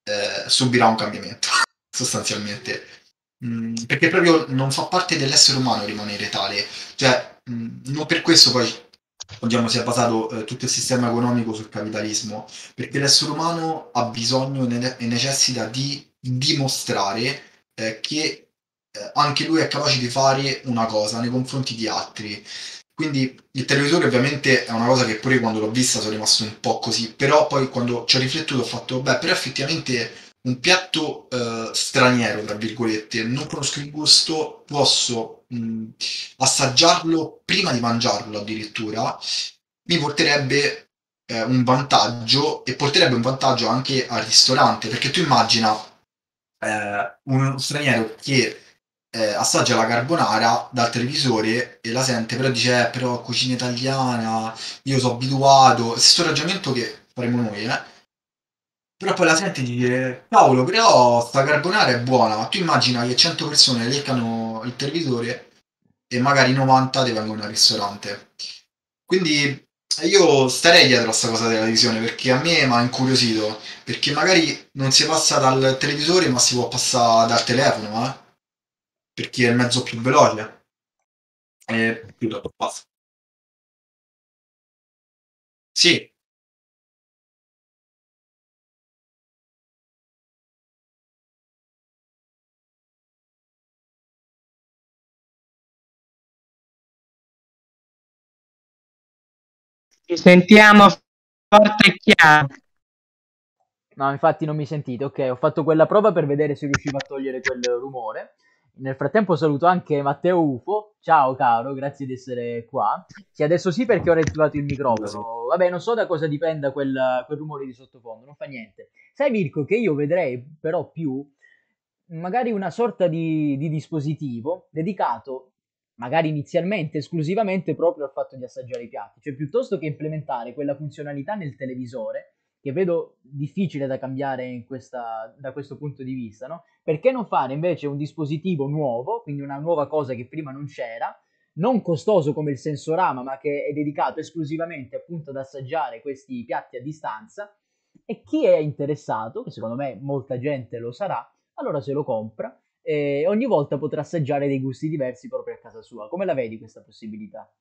eh, subirà un cambiamento, sostanzialmente. Mm, perché proprio non fa parte dell'essere umano rimanere tale. Cioè, mm, non per questo poi diciamo, si è basato eh, tutto il sistema economico sul capitalismo, perché l'essere umano ha bisogno ne- e necessita di dimostrare eh, che eh, anche lui è capace di fare una cosa nei confronti di altri. Quindi il televisore ovviamente è una cosa che pure quando l'ho vista sono rimasto un po' così, però poi quando ci ho riflettuto ho fatto, beh, però effettivamente un piatto eh, straniero, tra virgolette, non conosco il gusto, posso mh, assaggiarlo prima di mangiarlo addirittura, mi porterebbe eh, un vantaggio e porterebbe un vantaggio anche al ristorante, perché tu immagina eh, uno straniero che eh, assaggia la carbonara dal televisore e la sente, però dice, eh, però cucina italiana, io sono abituato, stesso ragionamento che faremo noi, eh. Però poi la senti e dice, cavolo, però sta carbonara è buona, ma tu immagina che cento persone leccano il televisore e magari novanta ti vengono al ristorante. Quindi io starei dietro a sta cosa della visione perché a me mi ha incuriosito, perché magari non si passa dal televisore ma si può passare dal telefono, eh? Perché è il mezzo più veloce. E chiudo, basta. Sì, Ci sentiamo forte e chiaro. No, infatti non mi sentite. Ok, ho fatto quella prova per vedere se riuscivo a togliere quel rumore. Nel frattempo saluto anche Matteo Ufo. Ciao caro, grazie di essere qua. Sì, adesso sì perché ho riattivato il microfono. Vabbè, non so da cosa dipenda quel, quel rumore di sottofondo, non fa niente. Sai Mirko che io vedrei però più magari una sorta di, di dispositivo dedicato magari inizialmente esclusivamente proprio al fatto di assaggiare i piatti, cioè piuttosto che implementare quella funzionalità nel televisore che vedo difficile da cambiare in questa, da questo punto di vista, no? Perché non fare invece un dispositivo nuovo, quindi una nuova cosa che prima non c'era, non costoso come il sensorama, ma che è dedicato esclusivamente appunto ad assaggiare questi piatti a distanza, e chi è interessato, che secondo me molta gente lo sarà, allora se lo compra e ogni volta potrà assaggiare dei gusti diversi proprio a casa sua. Come la vedi questa possibilità?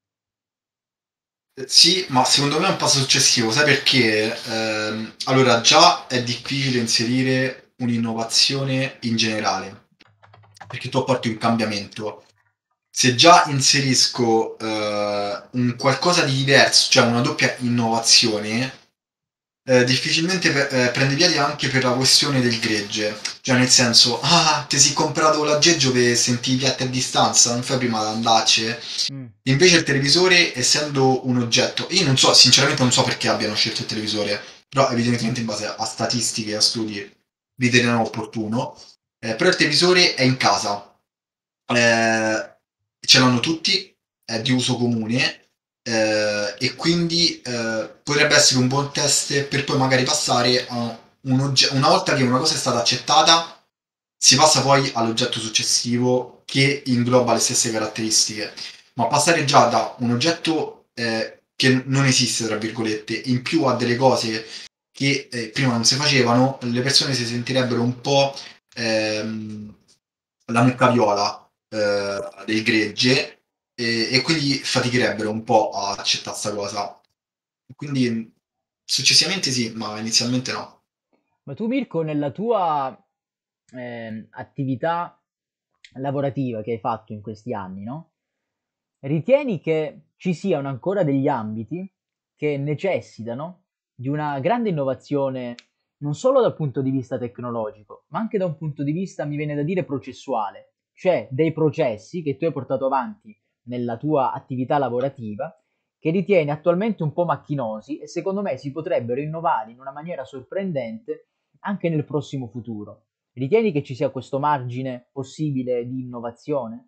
sì, ma secondo me è un passo successivo, sai perché? Ehm, allora, già è difficile inserire un'innovazione in generale, perché tu apporti un cambiamento. Se già inserisco eh, un qualcosa di diverso, cioè una doppia innovazione, eh, difficilmente pe- eh, prende piede anche per la questione del gregge. Cioè, nel senso, ah, ti sei comprato l'aggeggio per sentire i piatti a distanza, non fai prima ad andarci. Mm. Invece il televisore, essendo un oggetto, io non so, sinceramente non so perché abbiano scelto il televisore, però evidentemente in base a statistiche e a studi ritenevano opportuno. Eh, però il televisore è in casa, eh, ce l'hanno tutti, è di uso comune eh, e quindi eh, potrebbe essere un buon test per poi magari passare a un oggetto, una volta che una cosa è stata accettata, si passa poi all'oggetto successivo che ingloba le stesse caratteristiche, ma passare già da un oggetto eh, che non esiste, tra virgolette, in più a delle cose che eh, prima non si facevano, le persone si sentirebbero un po' ehm, la mucca viola eh, del gregge e, e quindi faticherebbero un po' a accettare questa cosa. Quindi successivamente sì, ma inizialmente no. Ma tu Mirko, nella tua ehm, attività lavorativa che hai fatto in questi anni, no? Ritieni che ci siano ancora degli ambiti che necessitano di una grande innovazione non solo dal punto di vista tecnologico, ma anche da un punto di vista, mi viene da dire, processuale, cioè dei processi che tu hai portato avanti nella tua attività lavorativa che ritieni attualmente un po' macchinosi e secondo me si potrebbero innovare in una maniera sorprendente anche nel prossimo futuro. Ritieni che ci sia questo margine possibile di innovazione?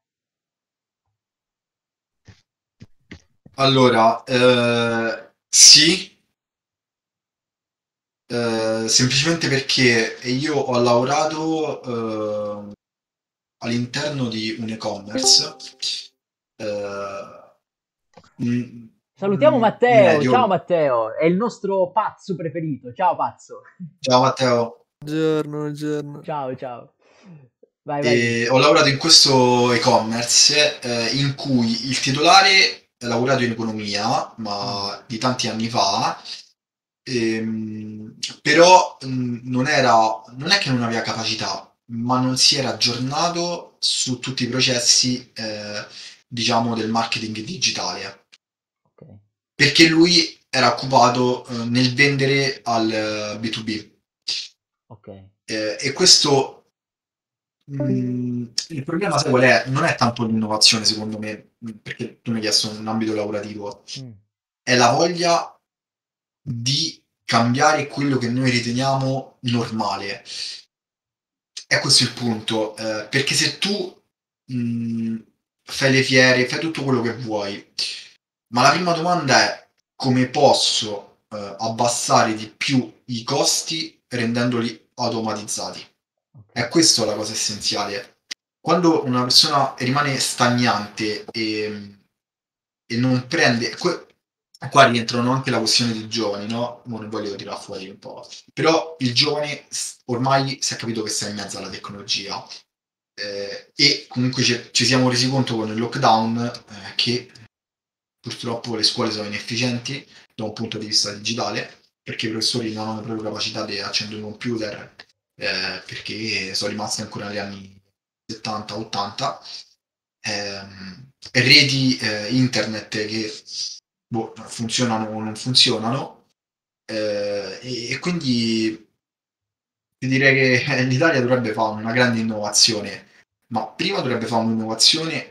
Allora, eh, sì, eh, semplicemente perché io ho lavorato eh, all'interno di un e-commerce eh, mm, Salutiamo mm, Matteo, ciao medio. Matteo, è il nostro pazzo preferito, ciao pazzo. Ciao Matteo. Buongiorno, buongiorno. Ciao, ciao. Vai, vai. E ho lavorato in questo e-commerce eh, in cui il titolare ha lavorato in economia, ma di tanti anni fa, ehm, però mh, non era, non è che non aveva capacità, ma non si era aggiornato su tutti i processi, eh, diciamo, del marketing digitale, Ok. perché lui era occupato eh, nel vendere al eh, B due B. Ok. Eh, e questo Mm, il problema, sai qual è? Non è tanto l'innovazione, secondo me, mm, perché tu mi hai chiesto un ambito lavorativo, Mm. è la voglia di cambiare quello che noi riteniamo normale. È questo il punto, eh, perché se tu mh, fai le fiere, fai tutto quello che vuoi, ma la prima domanda è come posso eh, abbassare di più i costi rendendoli automatizzati? Ok. È questa la cosa essenziale. Quando una persona rimane stagnante e, e non prende... que- Qua rientrano anche la questione dei giovani, no? Mo non voglio tirare fuori un po'. Però il giovane s- ormai si è capito che sta in mezzo alla tecnologia. Eh, e comunque ci, ci siamo resi conto con il lockdown eh, che purtroppo le scuole sono inefficienti da un punto di vista digitale, perché i professori non hanno proprio capacità di accendere un computer, eh, perché sono rimasti ancora negli anni settanta ottanta, ehm, reti eh, internet che boh, funzionano o non funzionano, eh, e, e quindi ti direi che l'Italia dovrebbe fare una grande innovazione, ma prima dovrebbe fare un'innovazione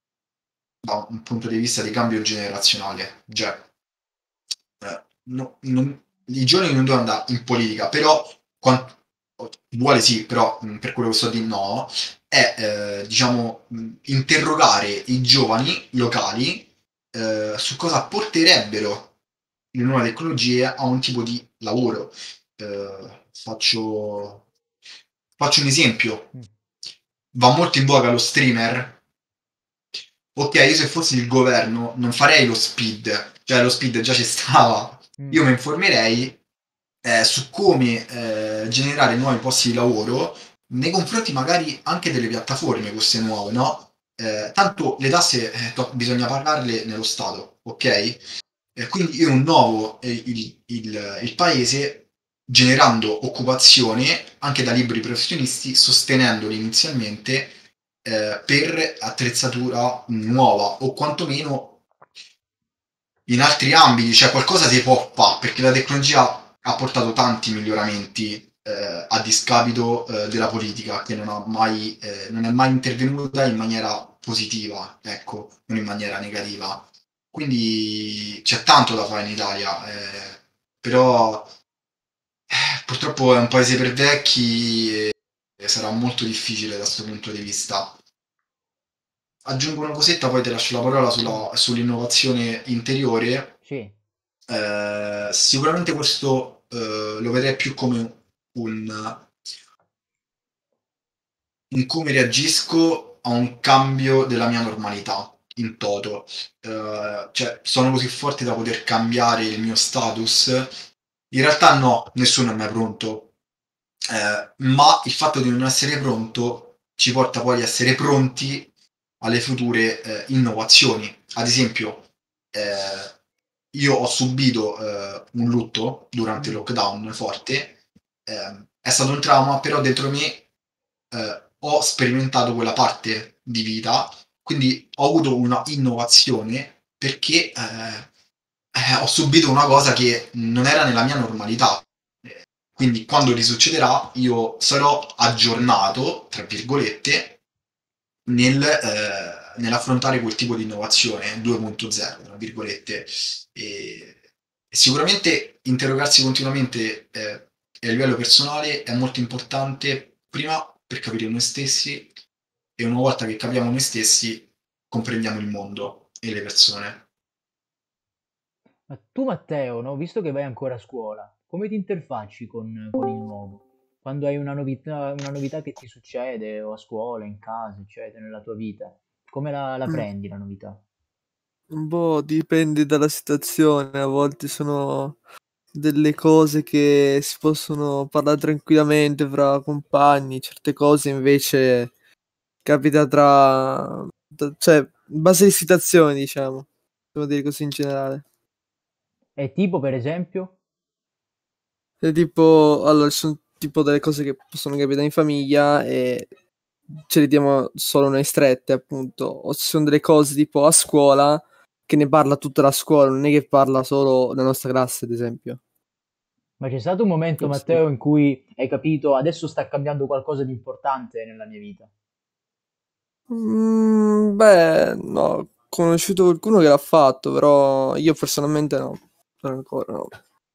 da un punto di vista di cambio generazionale, cioè eh, no- non- i giovani non devono andare in politica, però quan- vuole sì, però mh, per quello che sto di no, è eh, diciamo mh, interrogare i giovani locali eh, su cosa porterebbero le nuove tecnologie a un tipo di lavoro. Eh, faccio, faccio un esempio. Mm. Va molto in voga lo streamer. Ok, io se fossi il governo non farei lo speed, cioè lo speed già ci stava. Mm. Io mi informerei eh, su come eh, generare nuovi posti di lavoro nei confronti magari anche delle piattaforme queste nuove, no? Eh, tanto le tasse eh, to- bisogna pagarle nello Stato, ok? Eh, quindi io innovo eh, il, il, il paese generando occupazione anche da liberi professionisti, sostenendoli inizialmente eh, per attrezzatura nuova o quantomeno in altri ambiti, cioè qualcosa si può fare perché la tecnologia ha portato tanti miglioramenti eh, a discapito eh, della politica che non, ha mai, eh, non è mai intervenuta in maniera positiva, ecco, non in maniera negativa. Quindi c'è tanto da fare in Italia, eh, però eh, purtroppo è un paese per vecchi e sarà molto difficile da questo punto di vista. Aggiungo una cosetta, poi ti lascio la parola sulla- sull'innovazione interiore. Sì. Eh, sicuramente questo eh, lo vedrei più come un, un come reagisco a un cambio della mia normalità in toto. Eh, cioè, sono così forte da poter cambiare il mio status. In realtà no, nessuno è mai pronto. Eh, ma il fatto di non essere pronto ci porta poi a essere pronti alle future eh, innovazioni. Ad esempio, eh, io ho subito eh, un lutto durante il Mm. lockdown forte, eh, è stato un trauma, però dentro me eh, ho sperimentato quella parte di vita, quindi ho avuto una innovazione perché eh, eh, ho subito una cosa che non era nella mia normalità. Quindi quando risuccederà io sarò aggiornato, tra virgolette, nel, eh, nell'affrontare quel tipo di innovazione due punto zero, tra virgolette. E, e sicuramente interrogarsi continuamente eh, a livello personale è molto importante, prima per capire noi stessi e una volta che capiamo noi stessi comprendiamo il mondo e le persone. Ma tu, Matteo, no? Visto che vai ancora a scuola, come ti interfacci con, con il nuovo? Quando hai una novità, una novità che ti succede, o a scuola, in casa, eccetera, nella tua vita, come la, la Mh. prendi la novità? Un po' dipende dalla situazione, a volte sono delle cose che si possono parlare tranquillamente fra compagni, certe cose invece capita tra, tra- cioè, in base alle situazioni, diciamo, devo dire così in generale. E tipo, per esempio? È tipo, allora, ci sono tipo delle cose che possono capitare in famiglia e ce le diamo solo noi strette, appunto. O ci sono delle cose tipo a scuola che ne parla tutta la scuola, non è che parla solo la nostra classe, ad esempio. Ma c'è stato un momento, Questo. Matteo, in cui hai capito adesso sta cambiando qualcosa di importante nella mia vita? Mm, beh, no, ho conosciuto qualcuno che l'ha fatto, però io personalmente no, non ancora no.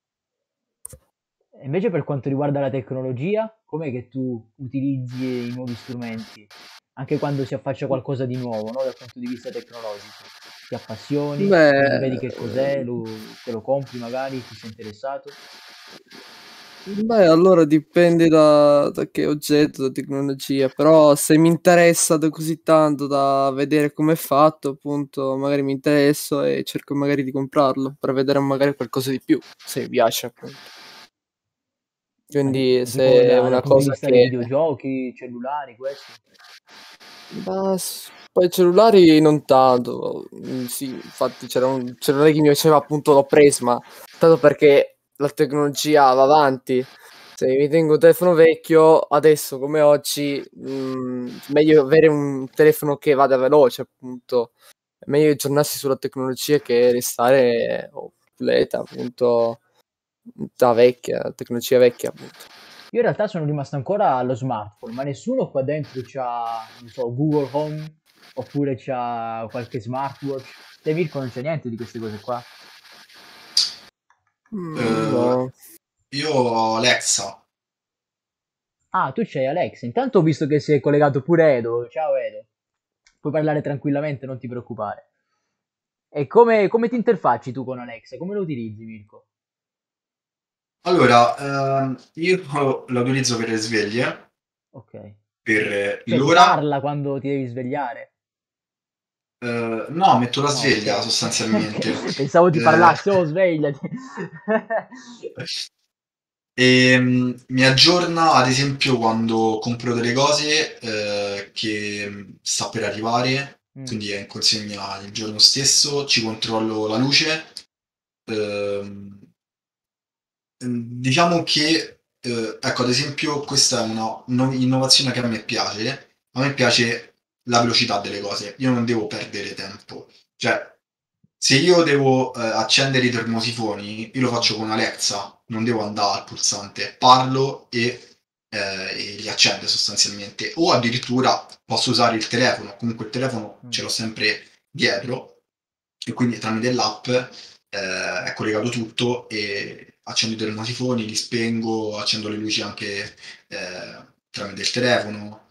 E invece per quanto riguarda la tecnologia, com'è che tu utilizzi i nuovi strumenti? Anche quando si affaccia qualcosa di nuovo, no? Dal punto di vista tecnologico. Ti appassioni, quando Beh, vedi che cos'è, lo- te lo compri magari, ti sei interessato? beh, allora dipende da, da che oggetto, da tecnologia, però se mi interessa da così tanto da vedere come è fatto, appunto, magari mi interesso e cerco magari di comprarlo per vedere magari qualcosa di più, se mi piace, appunto. Ma ti- Quindi tipo se è da- dal una punto di cosa vista dei che... videogiochi, cellulari, questo? Ma s- poi i cellulari non tanto, mm, sì, infatti c'era un cellulare che mi piaceva, appunto l'ho preso, ma tanto perché la tecnologia va avanti. Se mi tengo un telefono vecchio, adesso come oggi, mm, meglio avere un telefono che vada veloce, appunto. È meglio aggiornarsi sulla tecnologia che restare obsoleta, appunto, da vecchia, tecnologia vecchia, appunto. Io in realtà sono rimasto ancora allo smartphone, ma nessuno qua dentro c'ha, non so, Google Home oppure c'ha qualche smartwatch. Te Mirko non c'è niente di queste cose qua? Mm, Eh, no. io ho Alexa. Ah, tu c'hai Alexa. Intanto ho visto che si è collegato pure Edo. Ciao Edo. Puoi parlare tranquillamente, non ti preoccupare. E come, come ti interfacci tu con Alexa? Come lo utilizzi, Mirko? Allora, ehm, io la utilizzo per le sveglie, Ok. per Cioè ti l'ora. parla quando ti devi svegliare? Eh, no, metto la Ah, ok. sveglia sostanzialmente. Pensavo ti Eh, parlasse, oh svegliati. e mm, mi aggiorna, ad esempio, quando compro delle cose eh, che mm, sta per arrivare, Mm, quindi è in consegna il giorno stesso, ci controllo la luce. ehm, Ehm, Diciamo che, eh, ecco, ad esempio, questa è una no- innovazione che a me piace. A me piace la velocità delle cose. Io non devo perdere tempo. Cioè, se io devo eh, accendere i termosifoni, io lo mm, faccio con Alexa, non devo andare al pulsante, parlo e, eh, e li accende sostanzialmente. O addirittura posso usare il telefono, comunque il telefono ce mm. l'ho sempre dietro e quindi tramite l'app eh, è collegato tutto e accendo i termosifoni, li spengo, accendo le luci anche eh, tramite il telefono.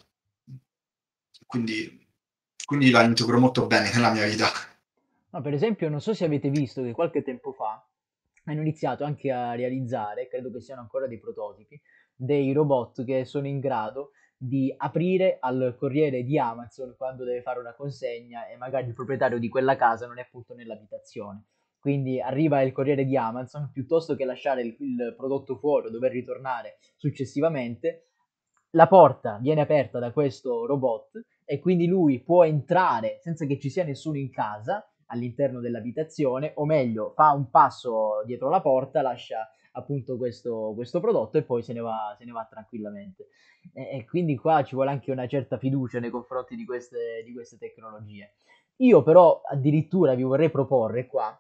Quindi, quindi la integro molto bene nella mia vita. No, per esempio, non so se avete visto che qualche tempo fa hanno iniziato anche a realizzare, credo che siano ancora dei prototipi, dei robot che sono in grado di aprire al corriere di Amazon quando deve fare una consegna e magari il proprietario di quella casa non è appunto nell'abitazione. Quindi arriva il corriere di Amazon, piuttosto che lasciare il, il prodotto fuori o dover ritornare successivamente, la porta viene aperta da questo robot e quindi lui può entrare senza che ci sia nessuno in casa all'interno dell'abitazione, o meglio, fa un passo dietro la porta, lascia appunto questo, questo prodotto e poi se ne va, se ne va tranquillamente. E, e quindi qua ci vuole anche una certa fiducia nei confronti di queste, di queste tecnologie. Io però addirittura vi vorrei proporre qua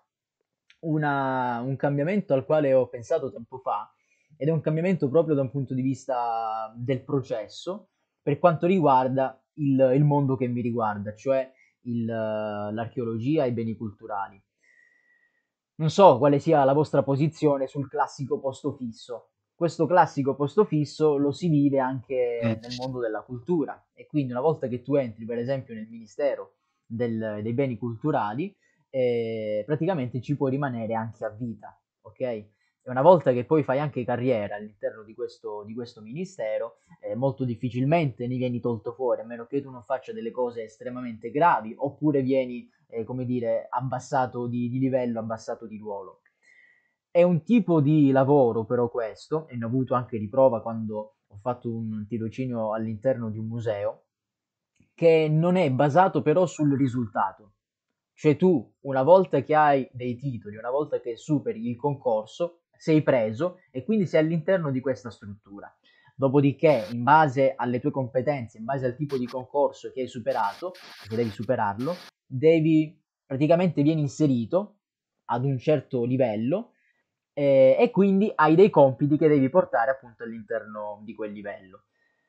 una- un cambiamento al quale ho pensato tempo fa, ed è un cambiamento proprio da un punto di vista del processo per quanto riguarda il, il mondo che mi riguarda, cioè il- l'archeologia e i beni culturali. Non so quale sia la vostra posizione sul classico posto fisso. Questo classico posto fisso lo si vive anche nel mondo della cultura e quindi una volta che tu entri, per esempio, nel Ministero del- dei beni culturali, eh, praticamente ci puoi rimanere anche a vita, ok? E una volta che poi fai anche carriera all'interno di questo, di questo ministero, eh, molto difficilmente ne vieni tolto fuori, a meno che tu non faccia delle cose estremamente gravi, oppure vieni, eh, come dire, abbassato di, di livello, abbassato di ruolo. È un tipo di lavoro però questo, e ne ho avuto anche riprova quando ho fatto un tirocinio all'interno di un museo, che non è basato però sul risultato. Cioè tu, una volta che hai dei titoli, una volta che superi il concorso, sei preso e quindi sei all'interno di questa struttura. Dopodiché, in base alle tue competenze, in base al tipo di concorso che hai superato, perché devi superarlo, devi praticamente vieni inserito ad un certo livello eh, e quindi hai dei compiti che devi portare appunto all'interno di quel livello.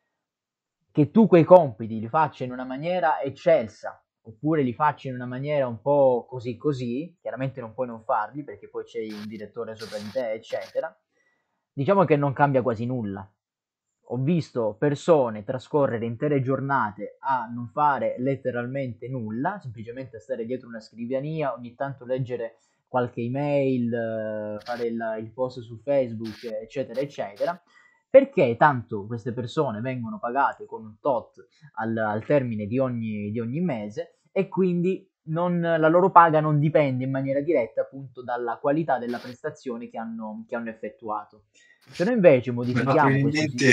Che tu quei compiti li faccia in una maniera eccelsa oppure li faccia in una maniera un po' così così, chiaramente non puoi non farli perché poi c'è un direttore sopra di te, eccetera, diciamo che non cambia quasi nulla. Ho visto persone trascorrere intere giornate a non fare letteralmente nulla, semplicemente stare dietro una scrivania, ogni tanto leggere qualche email, eh, fare il, il post su Facebook, eccetera, eccetera, perché tanto queste persone vengono pagate con un tot al, al termine di ogni, di ogni mese e quindi non, la loro paga non dipende in maniera diretta appunto dalla qualità della prestazione che hanno, che hanno effettuato. Se noi invece Mi ha fatto modifichiamo venire in questo sistema... mente,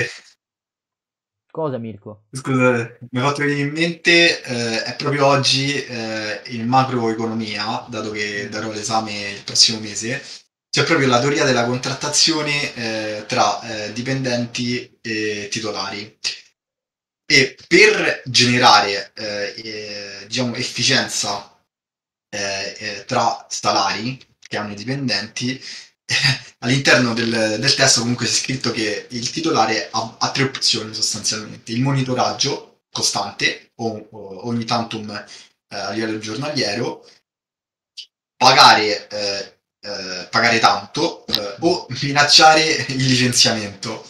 Cosa, Mirko? scusate, mi ha fatto venire in mente, eh, è proprio oggi eh, in macroeconomia, dato che Mm. darò l'esame il prossimo mese, c'è proprio la teoria della contrattazione eh, tra eh, dipendenti e titolari. E per generare eh, eh, diciamo, efficienza eh, eh, tra salari che hanno i dipendenti, all'interno del, del testo comunque c'è scritto che il titolare ha, ha tre opzioni sostanzialmente: il monitoraggio costante o, o ogni tantum eh, a livello giornaliero, pagare, eh, eh, pagare tanto eh, o minacciare il licenziamento.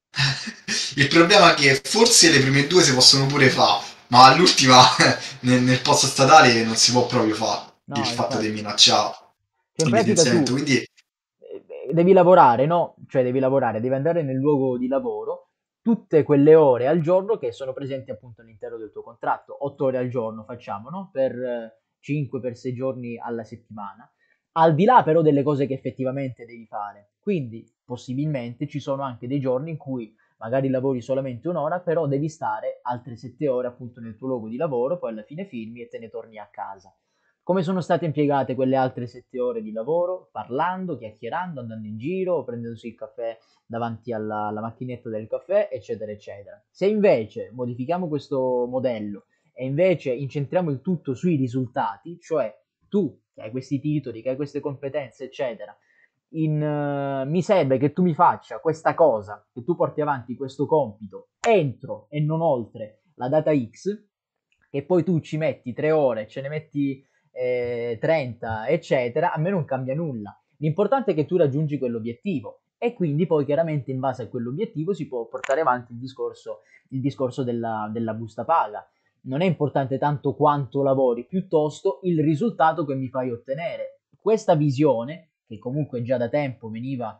Il problema è che forse le prime due si possono pure fare, ma all'ultima nel, nel posto statale non si può proprio fare il No, fatto di infatti. minacciare Cioè, in il pratica licenziamento. tu Quindi eh, devi lavorare, no? Cioè, devi lavorare, devi andare nel luogo di lavoro tutte quelle ore al giorno che sono presenti appunto all'interno del tuo contratto. otto ore al giorno facciamo, no? Per cinque, per sei giorni alla settimana. Al di là però delle cose che effettivamente devi fare. Quindi, possibilmente, ci sono anche dei giorni in cui magari lavori solamente un'ora, però devi stare altre sette ore appunto nel tuo luogo di lavoro, poi alla fine firmi e te ne torni a casa. Come sono state impiegate quelle altre sette ore di lavoro? Parlando, chiacchierando, andando in giro, prendendosi il caffè davanti alla, alla macchinetta del caffè, eccetera, eccetera. Se invece modifichiamo questo modello e invece incentriamo il tutto sui risultati, cioè tu che hai questi titoli, che hai queste competenze, eccetera, in, uh, mi serve che tu mi faccia questa cosa, che tu porti avanti questo compito entro e non oltre la data X, che poi tu ci metti tre ore, ce ne metti eh, trenta, eccetera, a me non cambia nulla. L'importante è che tu raggiungi quell'obiettivo e quindi poi chiaramente in base a quell'obiettivo si può portare avanti il discorso, il discorso della, della busta paga. Non è importante tanto quanto lavori, piuttosto il risultato che mi fai ottenere. Questa visione, che comunque già da tempo veniva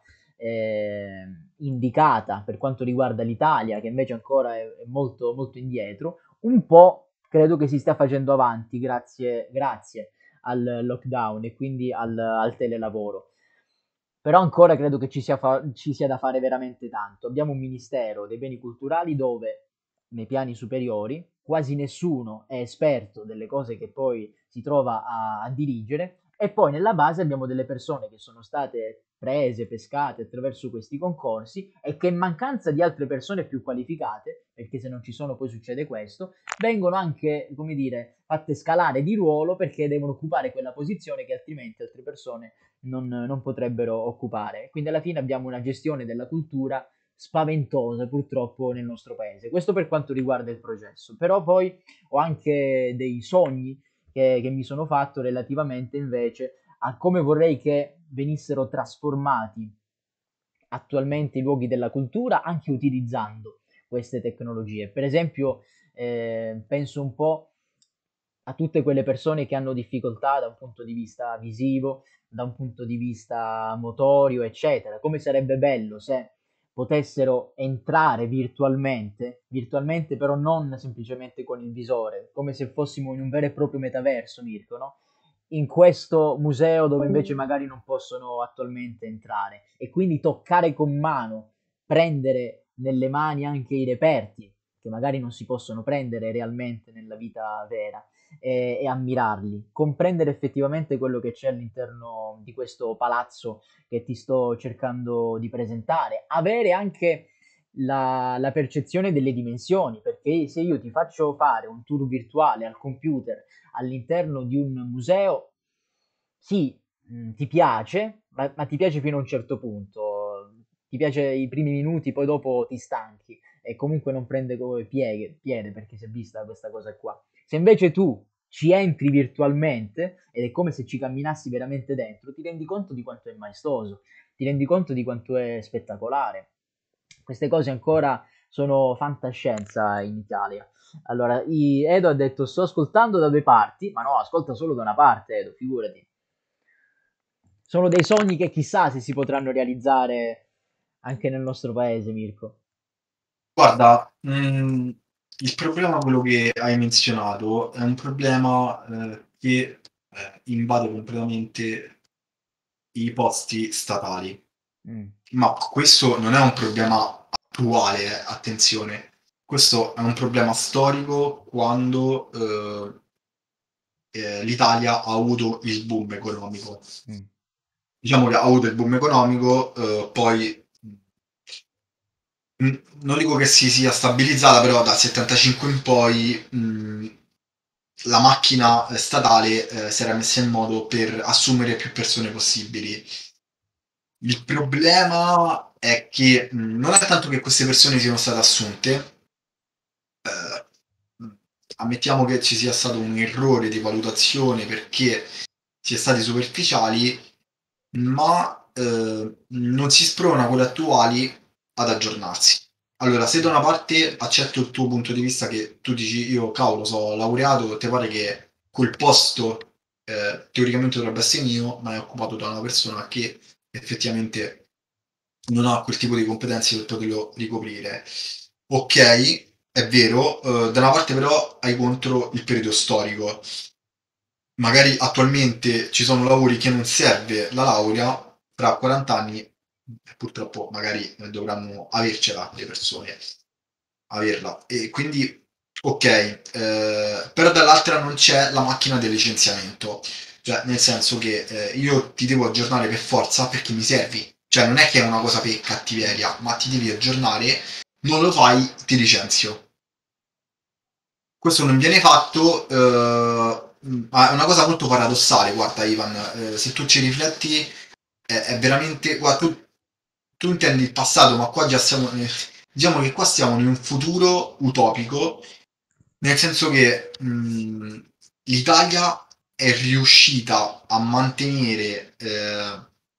eh, indicata per quanto riguarda l'Italia, che invece ancora è, è molto, molto indietro, un po' credo che si stia facendo avanti grazie, grazie al lockdown e quindi al, al telelavoro. Però ancora credo che ci sia, fa- ci sia da fare veramente tanto. Abbiamo un Ministero dei Beni Culturali dove nei piani superiori quasi nessuno è esperto delle cose che poi si trova a, a dirigere e poi nella base abbiamo delle persone che sono state prese, pescate attraverso questi concorsi e che in mancanza di altre persone più qualificate, perché se non ci sono poi succede questo, vengono anche, come dire, fatte scalare di ruolo perché devono occupare quella posizione che altrimenti altre persone non, non potrebbero occupare. Quindi alla fine abbiamo una gestione della cultura spaventosa purtroppo nel nostro paese. Questo per quanto riguarda il processo. Però poi ho anche dei sogni che, che mi sono fatto relativamente invece a come vorrei che venissero trasformati attualmente i luoghi della cultura anche utilizzando queste tecnologie. Per esempio, eh, penso un po' a tutte quelle persone che hanno difficoltà da un punto di vista visivo, da un punto di vista motorio, eccetera. Come sarebbe bello se potessero entrare virtualmente, virtualmente però non semplicemente con il visore, come se fossimo in un vero e proprio metaverso, Mirko, no? in questo museo dove invece magari non possono attualmente entrare, e quindi toccare con mano, prendere nelle mani anche i reperti che magari non si possono prendere realmente nella vita vera, e, e ammirarli, comprendere effettivamente quello che c'è all'interno di questo palazzo che ti sto cercando di presentare, avere anche la, la percezione delle dimensioni, perché se io ti faccio fare un tour virtuale al computer all'interno di un museo, sì, mh, ti piace, ma, ma ti piace fino a un certo punto, ti piace i primi minuti, poi dopo ti stanchi e comunque non prende come piede, piede perché si è vista questa cosa qua. Se invece tu ci entri virtualmente ed è come se ci camminassi veramente dentro, ti rendi conto di quanto è maestoso, ti rendi conto di quanto è spettacolare. Queste cose ancora sono fantascienza in Italia. Allora, i- Edo ha detto sto ascoltando da due parti, ma no, ascolta solo da una parte, Edo, figurati. Sono dei sogni che chissà se si potranno realizzare anche nel nostro paese, Mirko. Guarda, mh, il problema, quello che hai menzionato, è un problema eh, che eh, invade completamente i posti statali. Mm, Ma questo non è un problema attuale, eh, attenzione. Questo è un problema storico quando eh, eh, l'Italia ha avuto il boom economico. mm, Diciamo che ha avuto il boom economico, eh, poi mh, non dico che si sia stabilizzata, però dal settantacinque in poi mh, la macchina eh, statale eh, si era messa in modo per assumere più persone possibili. Il problema è che mh, non è tanto che queste persone siano state assunte, eh, mh, ammettiamo che ci sia stato un errore di valutazione perché si è stati superficiali, ma eh, non si sprona con le attuali ad aggiornarsi. Allora, se da una parte accetto il tuo punto di vista che tu dici io cavolo sono laureato, ti pare che quel posto eh, teoricamente dovrebbe essere mio, ma è occupato da una persona che effettivamente non ha quel tipo di competenze per poterlo ricoprire. Ok, è vero, eh, da una parte però hai contro il periodo storico. Magari attualmente ci sono lavori che non serve la laurea, tra quaranta anni purtroppo magari eh, dovranno avercela le persone, averla. E quindi, ok, eh, però dall'altra non c'è la macchina del licenziamento, cioè nel senso che eh, io ti devo aggiornare per forza perché mi servi, cioè non è che è una cosa per cattiveria, ma ti devi aggiornare, non lo fai, ti licenzio. Questo non viene fatto, eh, ma è una cosa molto paradossale, guarda Ivan, eh, se tu ci rifletti è, è veramente, guarda, tu, tu intendi il passato, ma qua già siamo, eh, diciamo che qua siamo in un futuro utopico, nel senso che mh, l'Italia è riuscita a mantenere eh,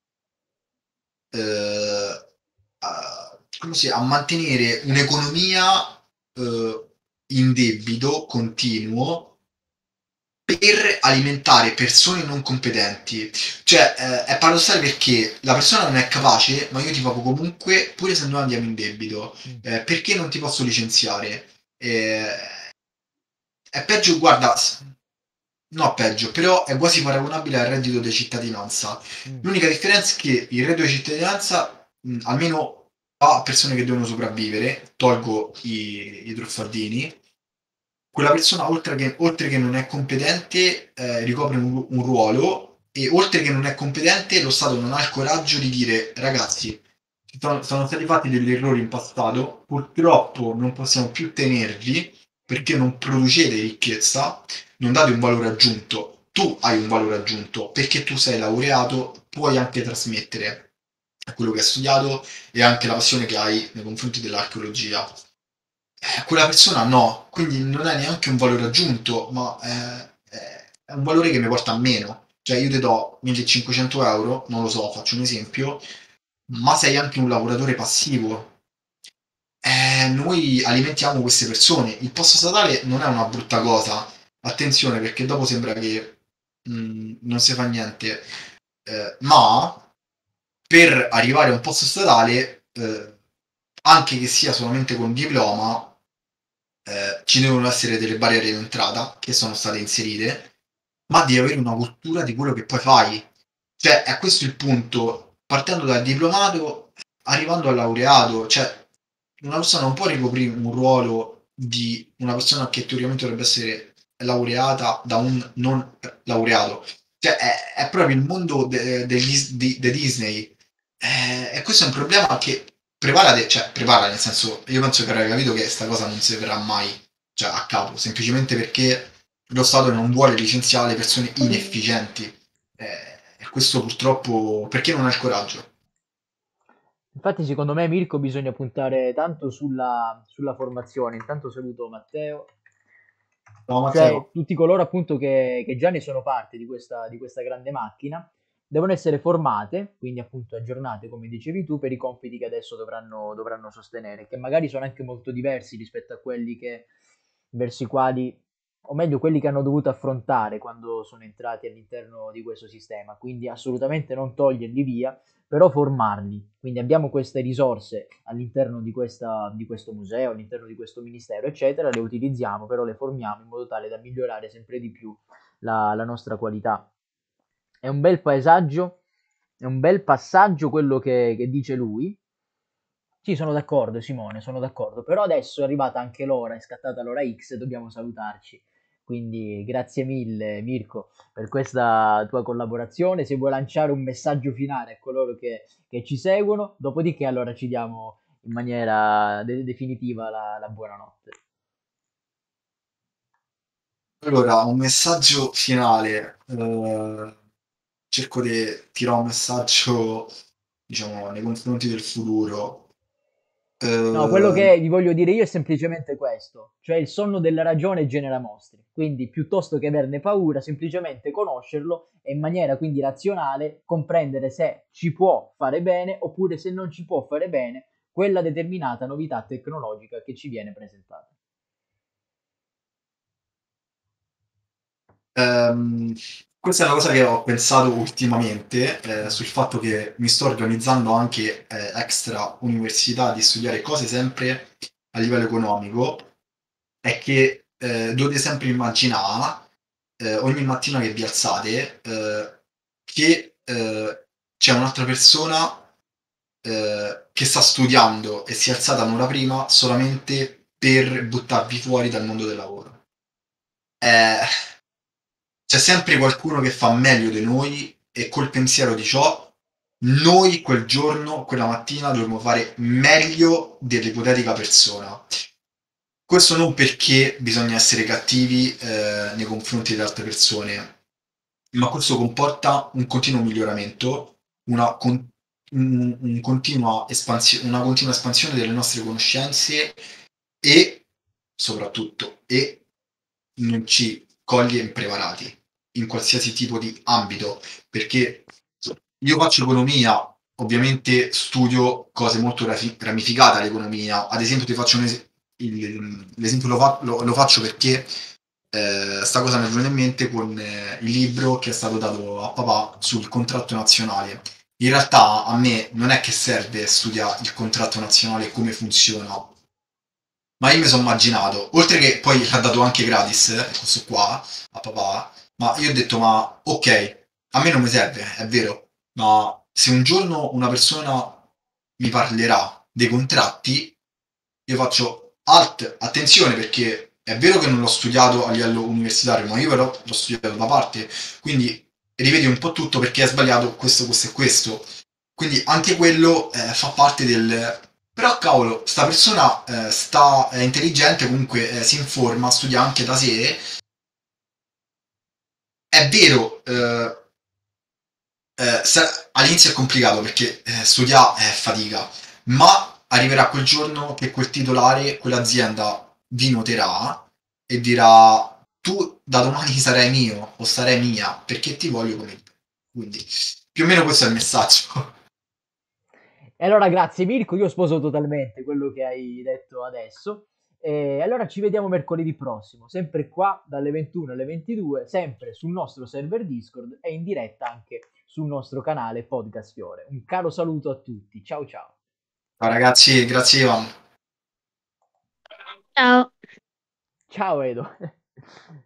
eh, a, come si, a mantenere un'economia eh, in debito continuo per alimentare persone non competenti. Cioè, eh, è paradossale perché la persona non è capace, ma io ti pago comunque, pure se noi andiamo in debito. mm, Eh, perché non ti posso licenziare? Eh, è peggio, guarda, s- no peggio, però è quasi paragonabile al reddito di cittadinanza. mm, L'unica differenza è che il reddito di cittadinanza, mh, almeno a persone che devono sopravvivere, tolgo i, i truffaldini, quella persona oltre che, oltre che non è competente eh, ricopre un, un ruolo e oltre che non è competente lo Stato non ha il coraggio di dire ragazzi sono, sono stati fatti degli errori in passato, purtroppo non possiamo più tenervi perché non producete ricchezza, non date un valore aggiunto, tu hai un valore aggiunto perché tu sei laureato, puoi anche trasmettere quello che hai studiato e anche la passione che hai nei confronti dell'archeologia. Eh, quella persona no, quindi non è neanche un valore aggiunto, ma è, è- è un valore che mi porta a meno. Cioè io ti do millecinquecento euro, non lo so, faccio un esempio, ma sei anche un lavoratore passivo. Eh, noi alimentiamo queste persone. Il posto statale non è una brutta cosa, attenzione perché dopo sembra che mh, non si fa niente. Eh, ma per arrivare a un posto statale, eh, anche che sia solamente con diploma, eh, ci devono essere delle barriere d'entrata che sono state inserite ma di avere una cultura di quello che poi fai. Cioè, è questo il punto, partendo dal diplomato, arrivando al laureato, cioè, una persona non può ricoprire un ruolo di una persona che teoricamente dovrebbe essere laureata da un non laureato. Cioè, è, è proprio il mondo de- degli- di, di Disney. Eh, e questo è un problema che prepara, de- cioè, prepara nel senso, io penso che avrai capito che questa cosa non si verrà mai, cioè, a capo, semplicemente perché lo Stato non vuole licenziare persone inefficienti. Eh, e questo purtroppo perché non ha il coraggio? Infatti, secondo me, Mirko, bisogna puntare tanto sulla, sulla formazione. Intanto saluto Matteo, No, cioè Matteo. tutti coloro appunto che, che già ne sono parte di questa, di questa grande macchina, devono essere formate, quindi appunto aggiornate, come dicevi tu, per i compiti che adesso dovranno, dovranno sostenere, che magari sono anche molto diversi rispetto a quelli che, verso i quali, o meglio, quelli che hanno dovuto affrontare quando sono entrati all'interno di questo sistema. Quindi assolutamente non toglierli via, però formarli. Quindi abbiamo queste risorse all'interno di, questa, di questo museo, all'interno di questo ministero, eccetera, le utilizziamo, però le formiamo in modo tale da migliorare sempre di più la, la nostra qualità. È un bel paesaggio, è un bel passaggio quello che, che dice lui. Sì, sono d'accordo, Simone, sono d'accordo. Però adesso è arrivata anche l'ora, è scattata l'ora X e dobbiamo salutarci. Quindi grazie mille, Mirko, per questa tua collaborazione. Se vuoi lanciare un messaggio finale a coloro che, che ci seguono, dopodiché allora ci diamo in maniera de- definitiva la, la buonanotte. Allora, un messaggio finale. Eh, cerco di tirare un messaggio, diciamo, nei confronti del futuro. No, quello Eh, che vi voglio dire io è semplicemente questo, cioè il sonno della ragione genera mostri, quindi piuttosto che averne paura, semplicemente conoscerlo e in maniera quindi razionale comprendere se ci può fare bene oppure se non ci può fare bene quella determinata novità tecnologica che ci viene presentata. Ehm, questa è una cosa che ho pensato ultimamente, eh, Mm. sul fatto che mi sto organizzando anche eh, extra università di studiare cose sempre a livello economico, è che eh, dovete sempre immaginare eh, ogni mattina che vi alzate eh, che eh, c'è un'altra persona eh, che sta studiando e si è alzata un'ora prima solamente per buttarvi fuori dal mondo del lavoro. Eh, c'è sempre qualcuno che fa meglio di noi e col pensiero di ciò, noi quel giorno, quella mattina, dovremmo fare meglio dell'ipotetica persona. Questo non perché bisogna essere cattivi eh, nei confronti delle altre persone, ma questo comporta un continuo miglioramento, una, con- un- un continua espansio- una continua espansione delle nostre conoscenze e soprattutto e non ci coglie impreparati in qualsiasi tipo di ambito, perché io faccio economia, ovviamente studio cose molto rafi- ramificate all'economia. Ad esempio, ti faccio un es- il- l'esempio lo, fa- lo- lo faccio perché eh, sta cosa mi è venuta in mente con eh, il libro che è stato dato a papà sul contratto nazionale. In realtà a me non è che serve studiare il contratto nazionale come funziona, ma io mi sono immaginato, oltre che poi l'ha dato anche gratis, eh, questo qua, a papà, ma io ho detto, ma ok, a me non mi serve, è vero, ma se un giorno una persona mi parlerà dei contratti, io faccio alt, attenzione perché è vero che non l'ho studiato a livello universitario, ma io però l'ho studiato da parte, quindi rivedi un po' tutto perché è sbagliato questo, questo e questo. Quindi anche quello eh, fa parte del... Però cavolo, sta persona eh, sta, è intelligente, comunque eh, si informa, studia anche da sé. È vero, eh, eh, sa- all'inizio è complicato perché eh, studiare è fatica, ma arriverà quel giorno che quel titolare, quell'azienda vi noterà e dirà tu da domani sarai mio o sarai mia perché ti voglio come me. Quindi più o meno questo è il messaggio. E allora grazie Mirko, io sposo totalmente quello che hai detto adesso. E allora ci vediamo mercoledì prossimo, sempre qua dalle ventuno alle ventidue, sempre sul nostro server Discord e in diretta anche sul nostro canale Podcast Fiore. Un caro saluto a tutti, ciao ciao. Ciao ragazzi, grazie Ivan. Ciao. Ciao Edo.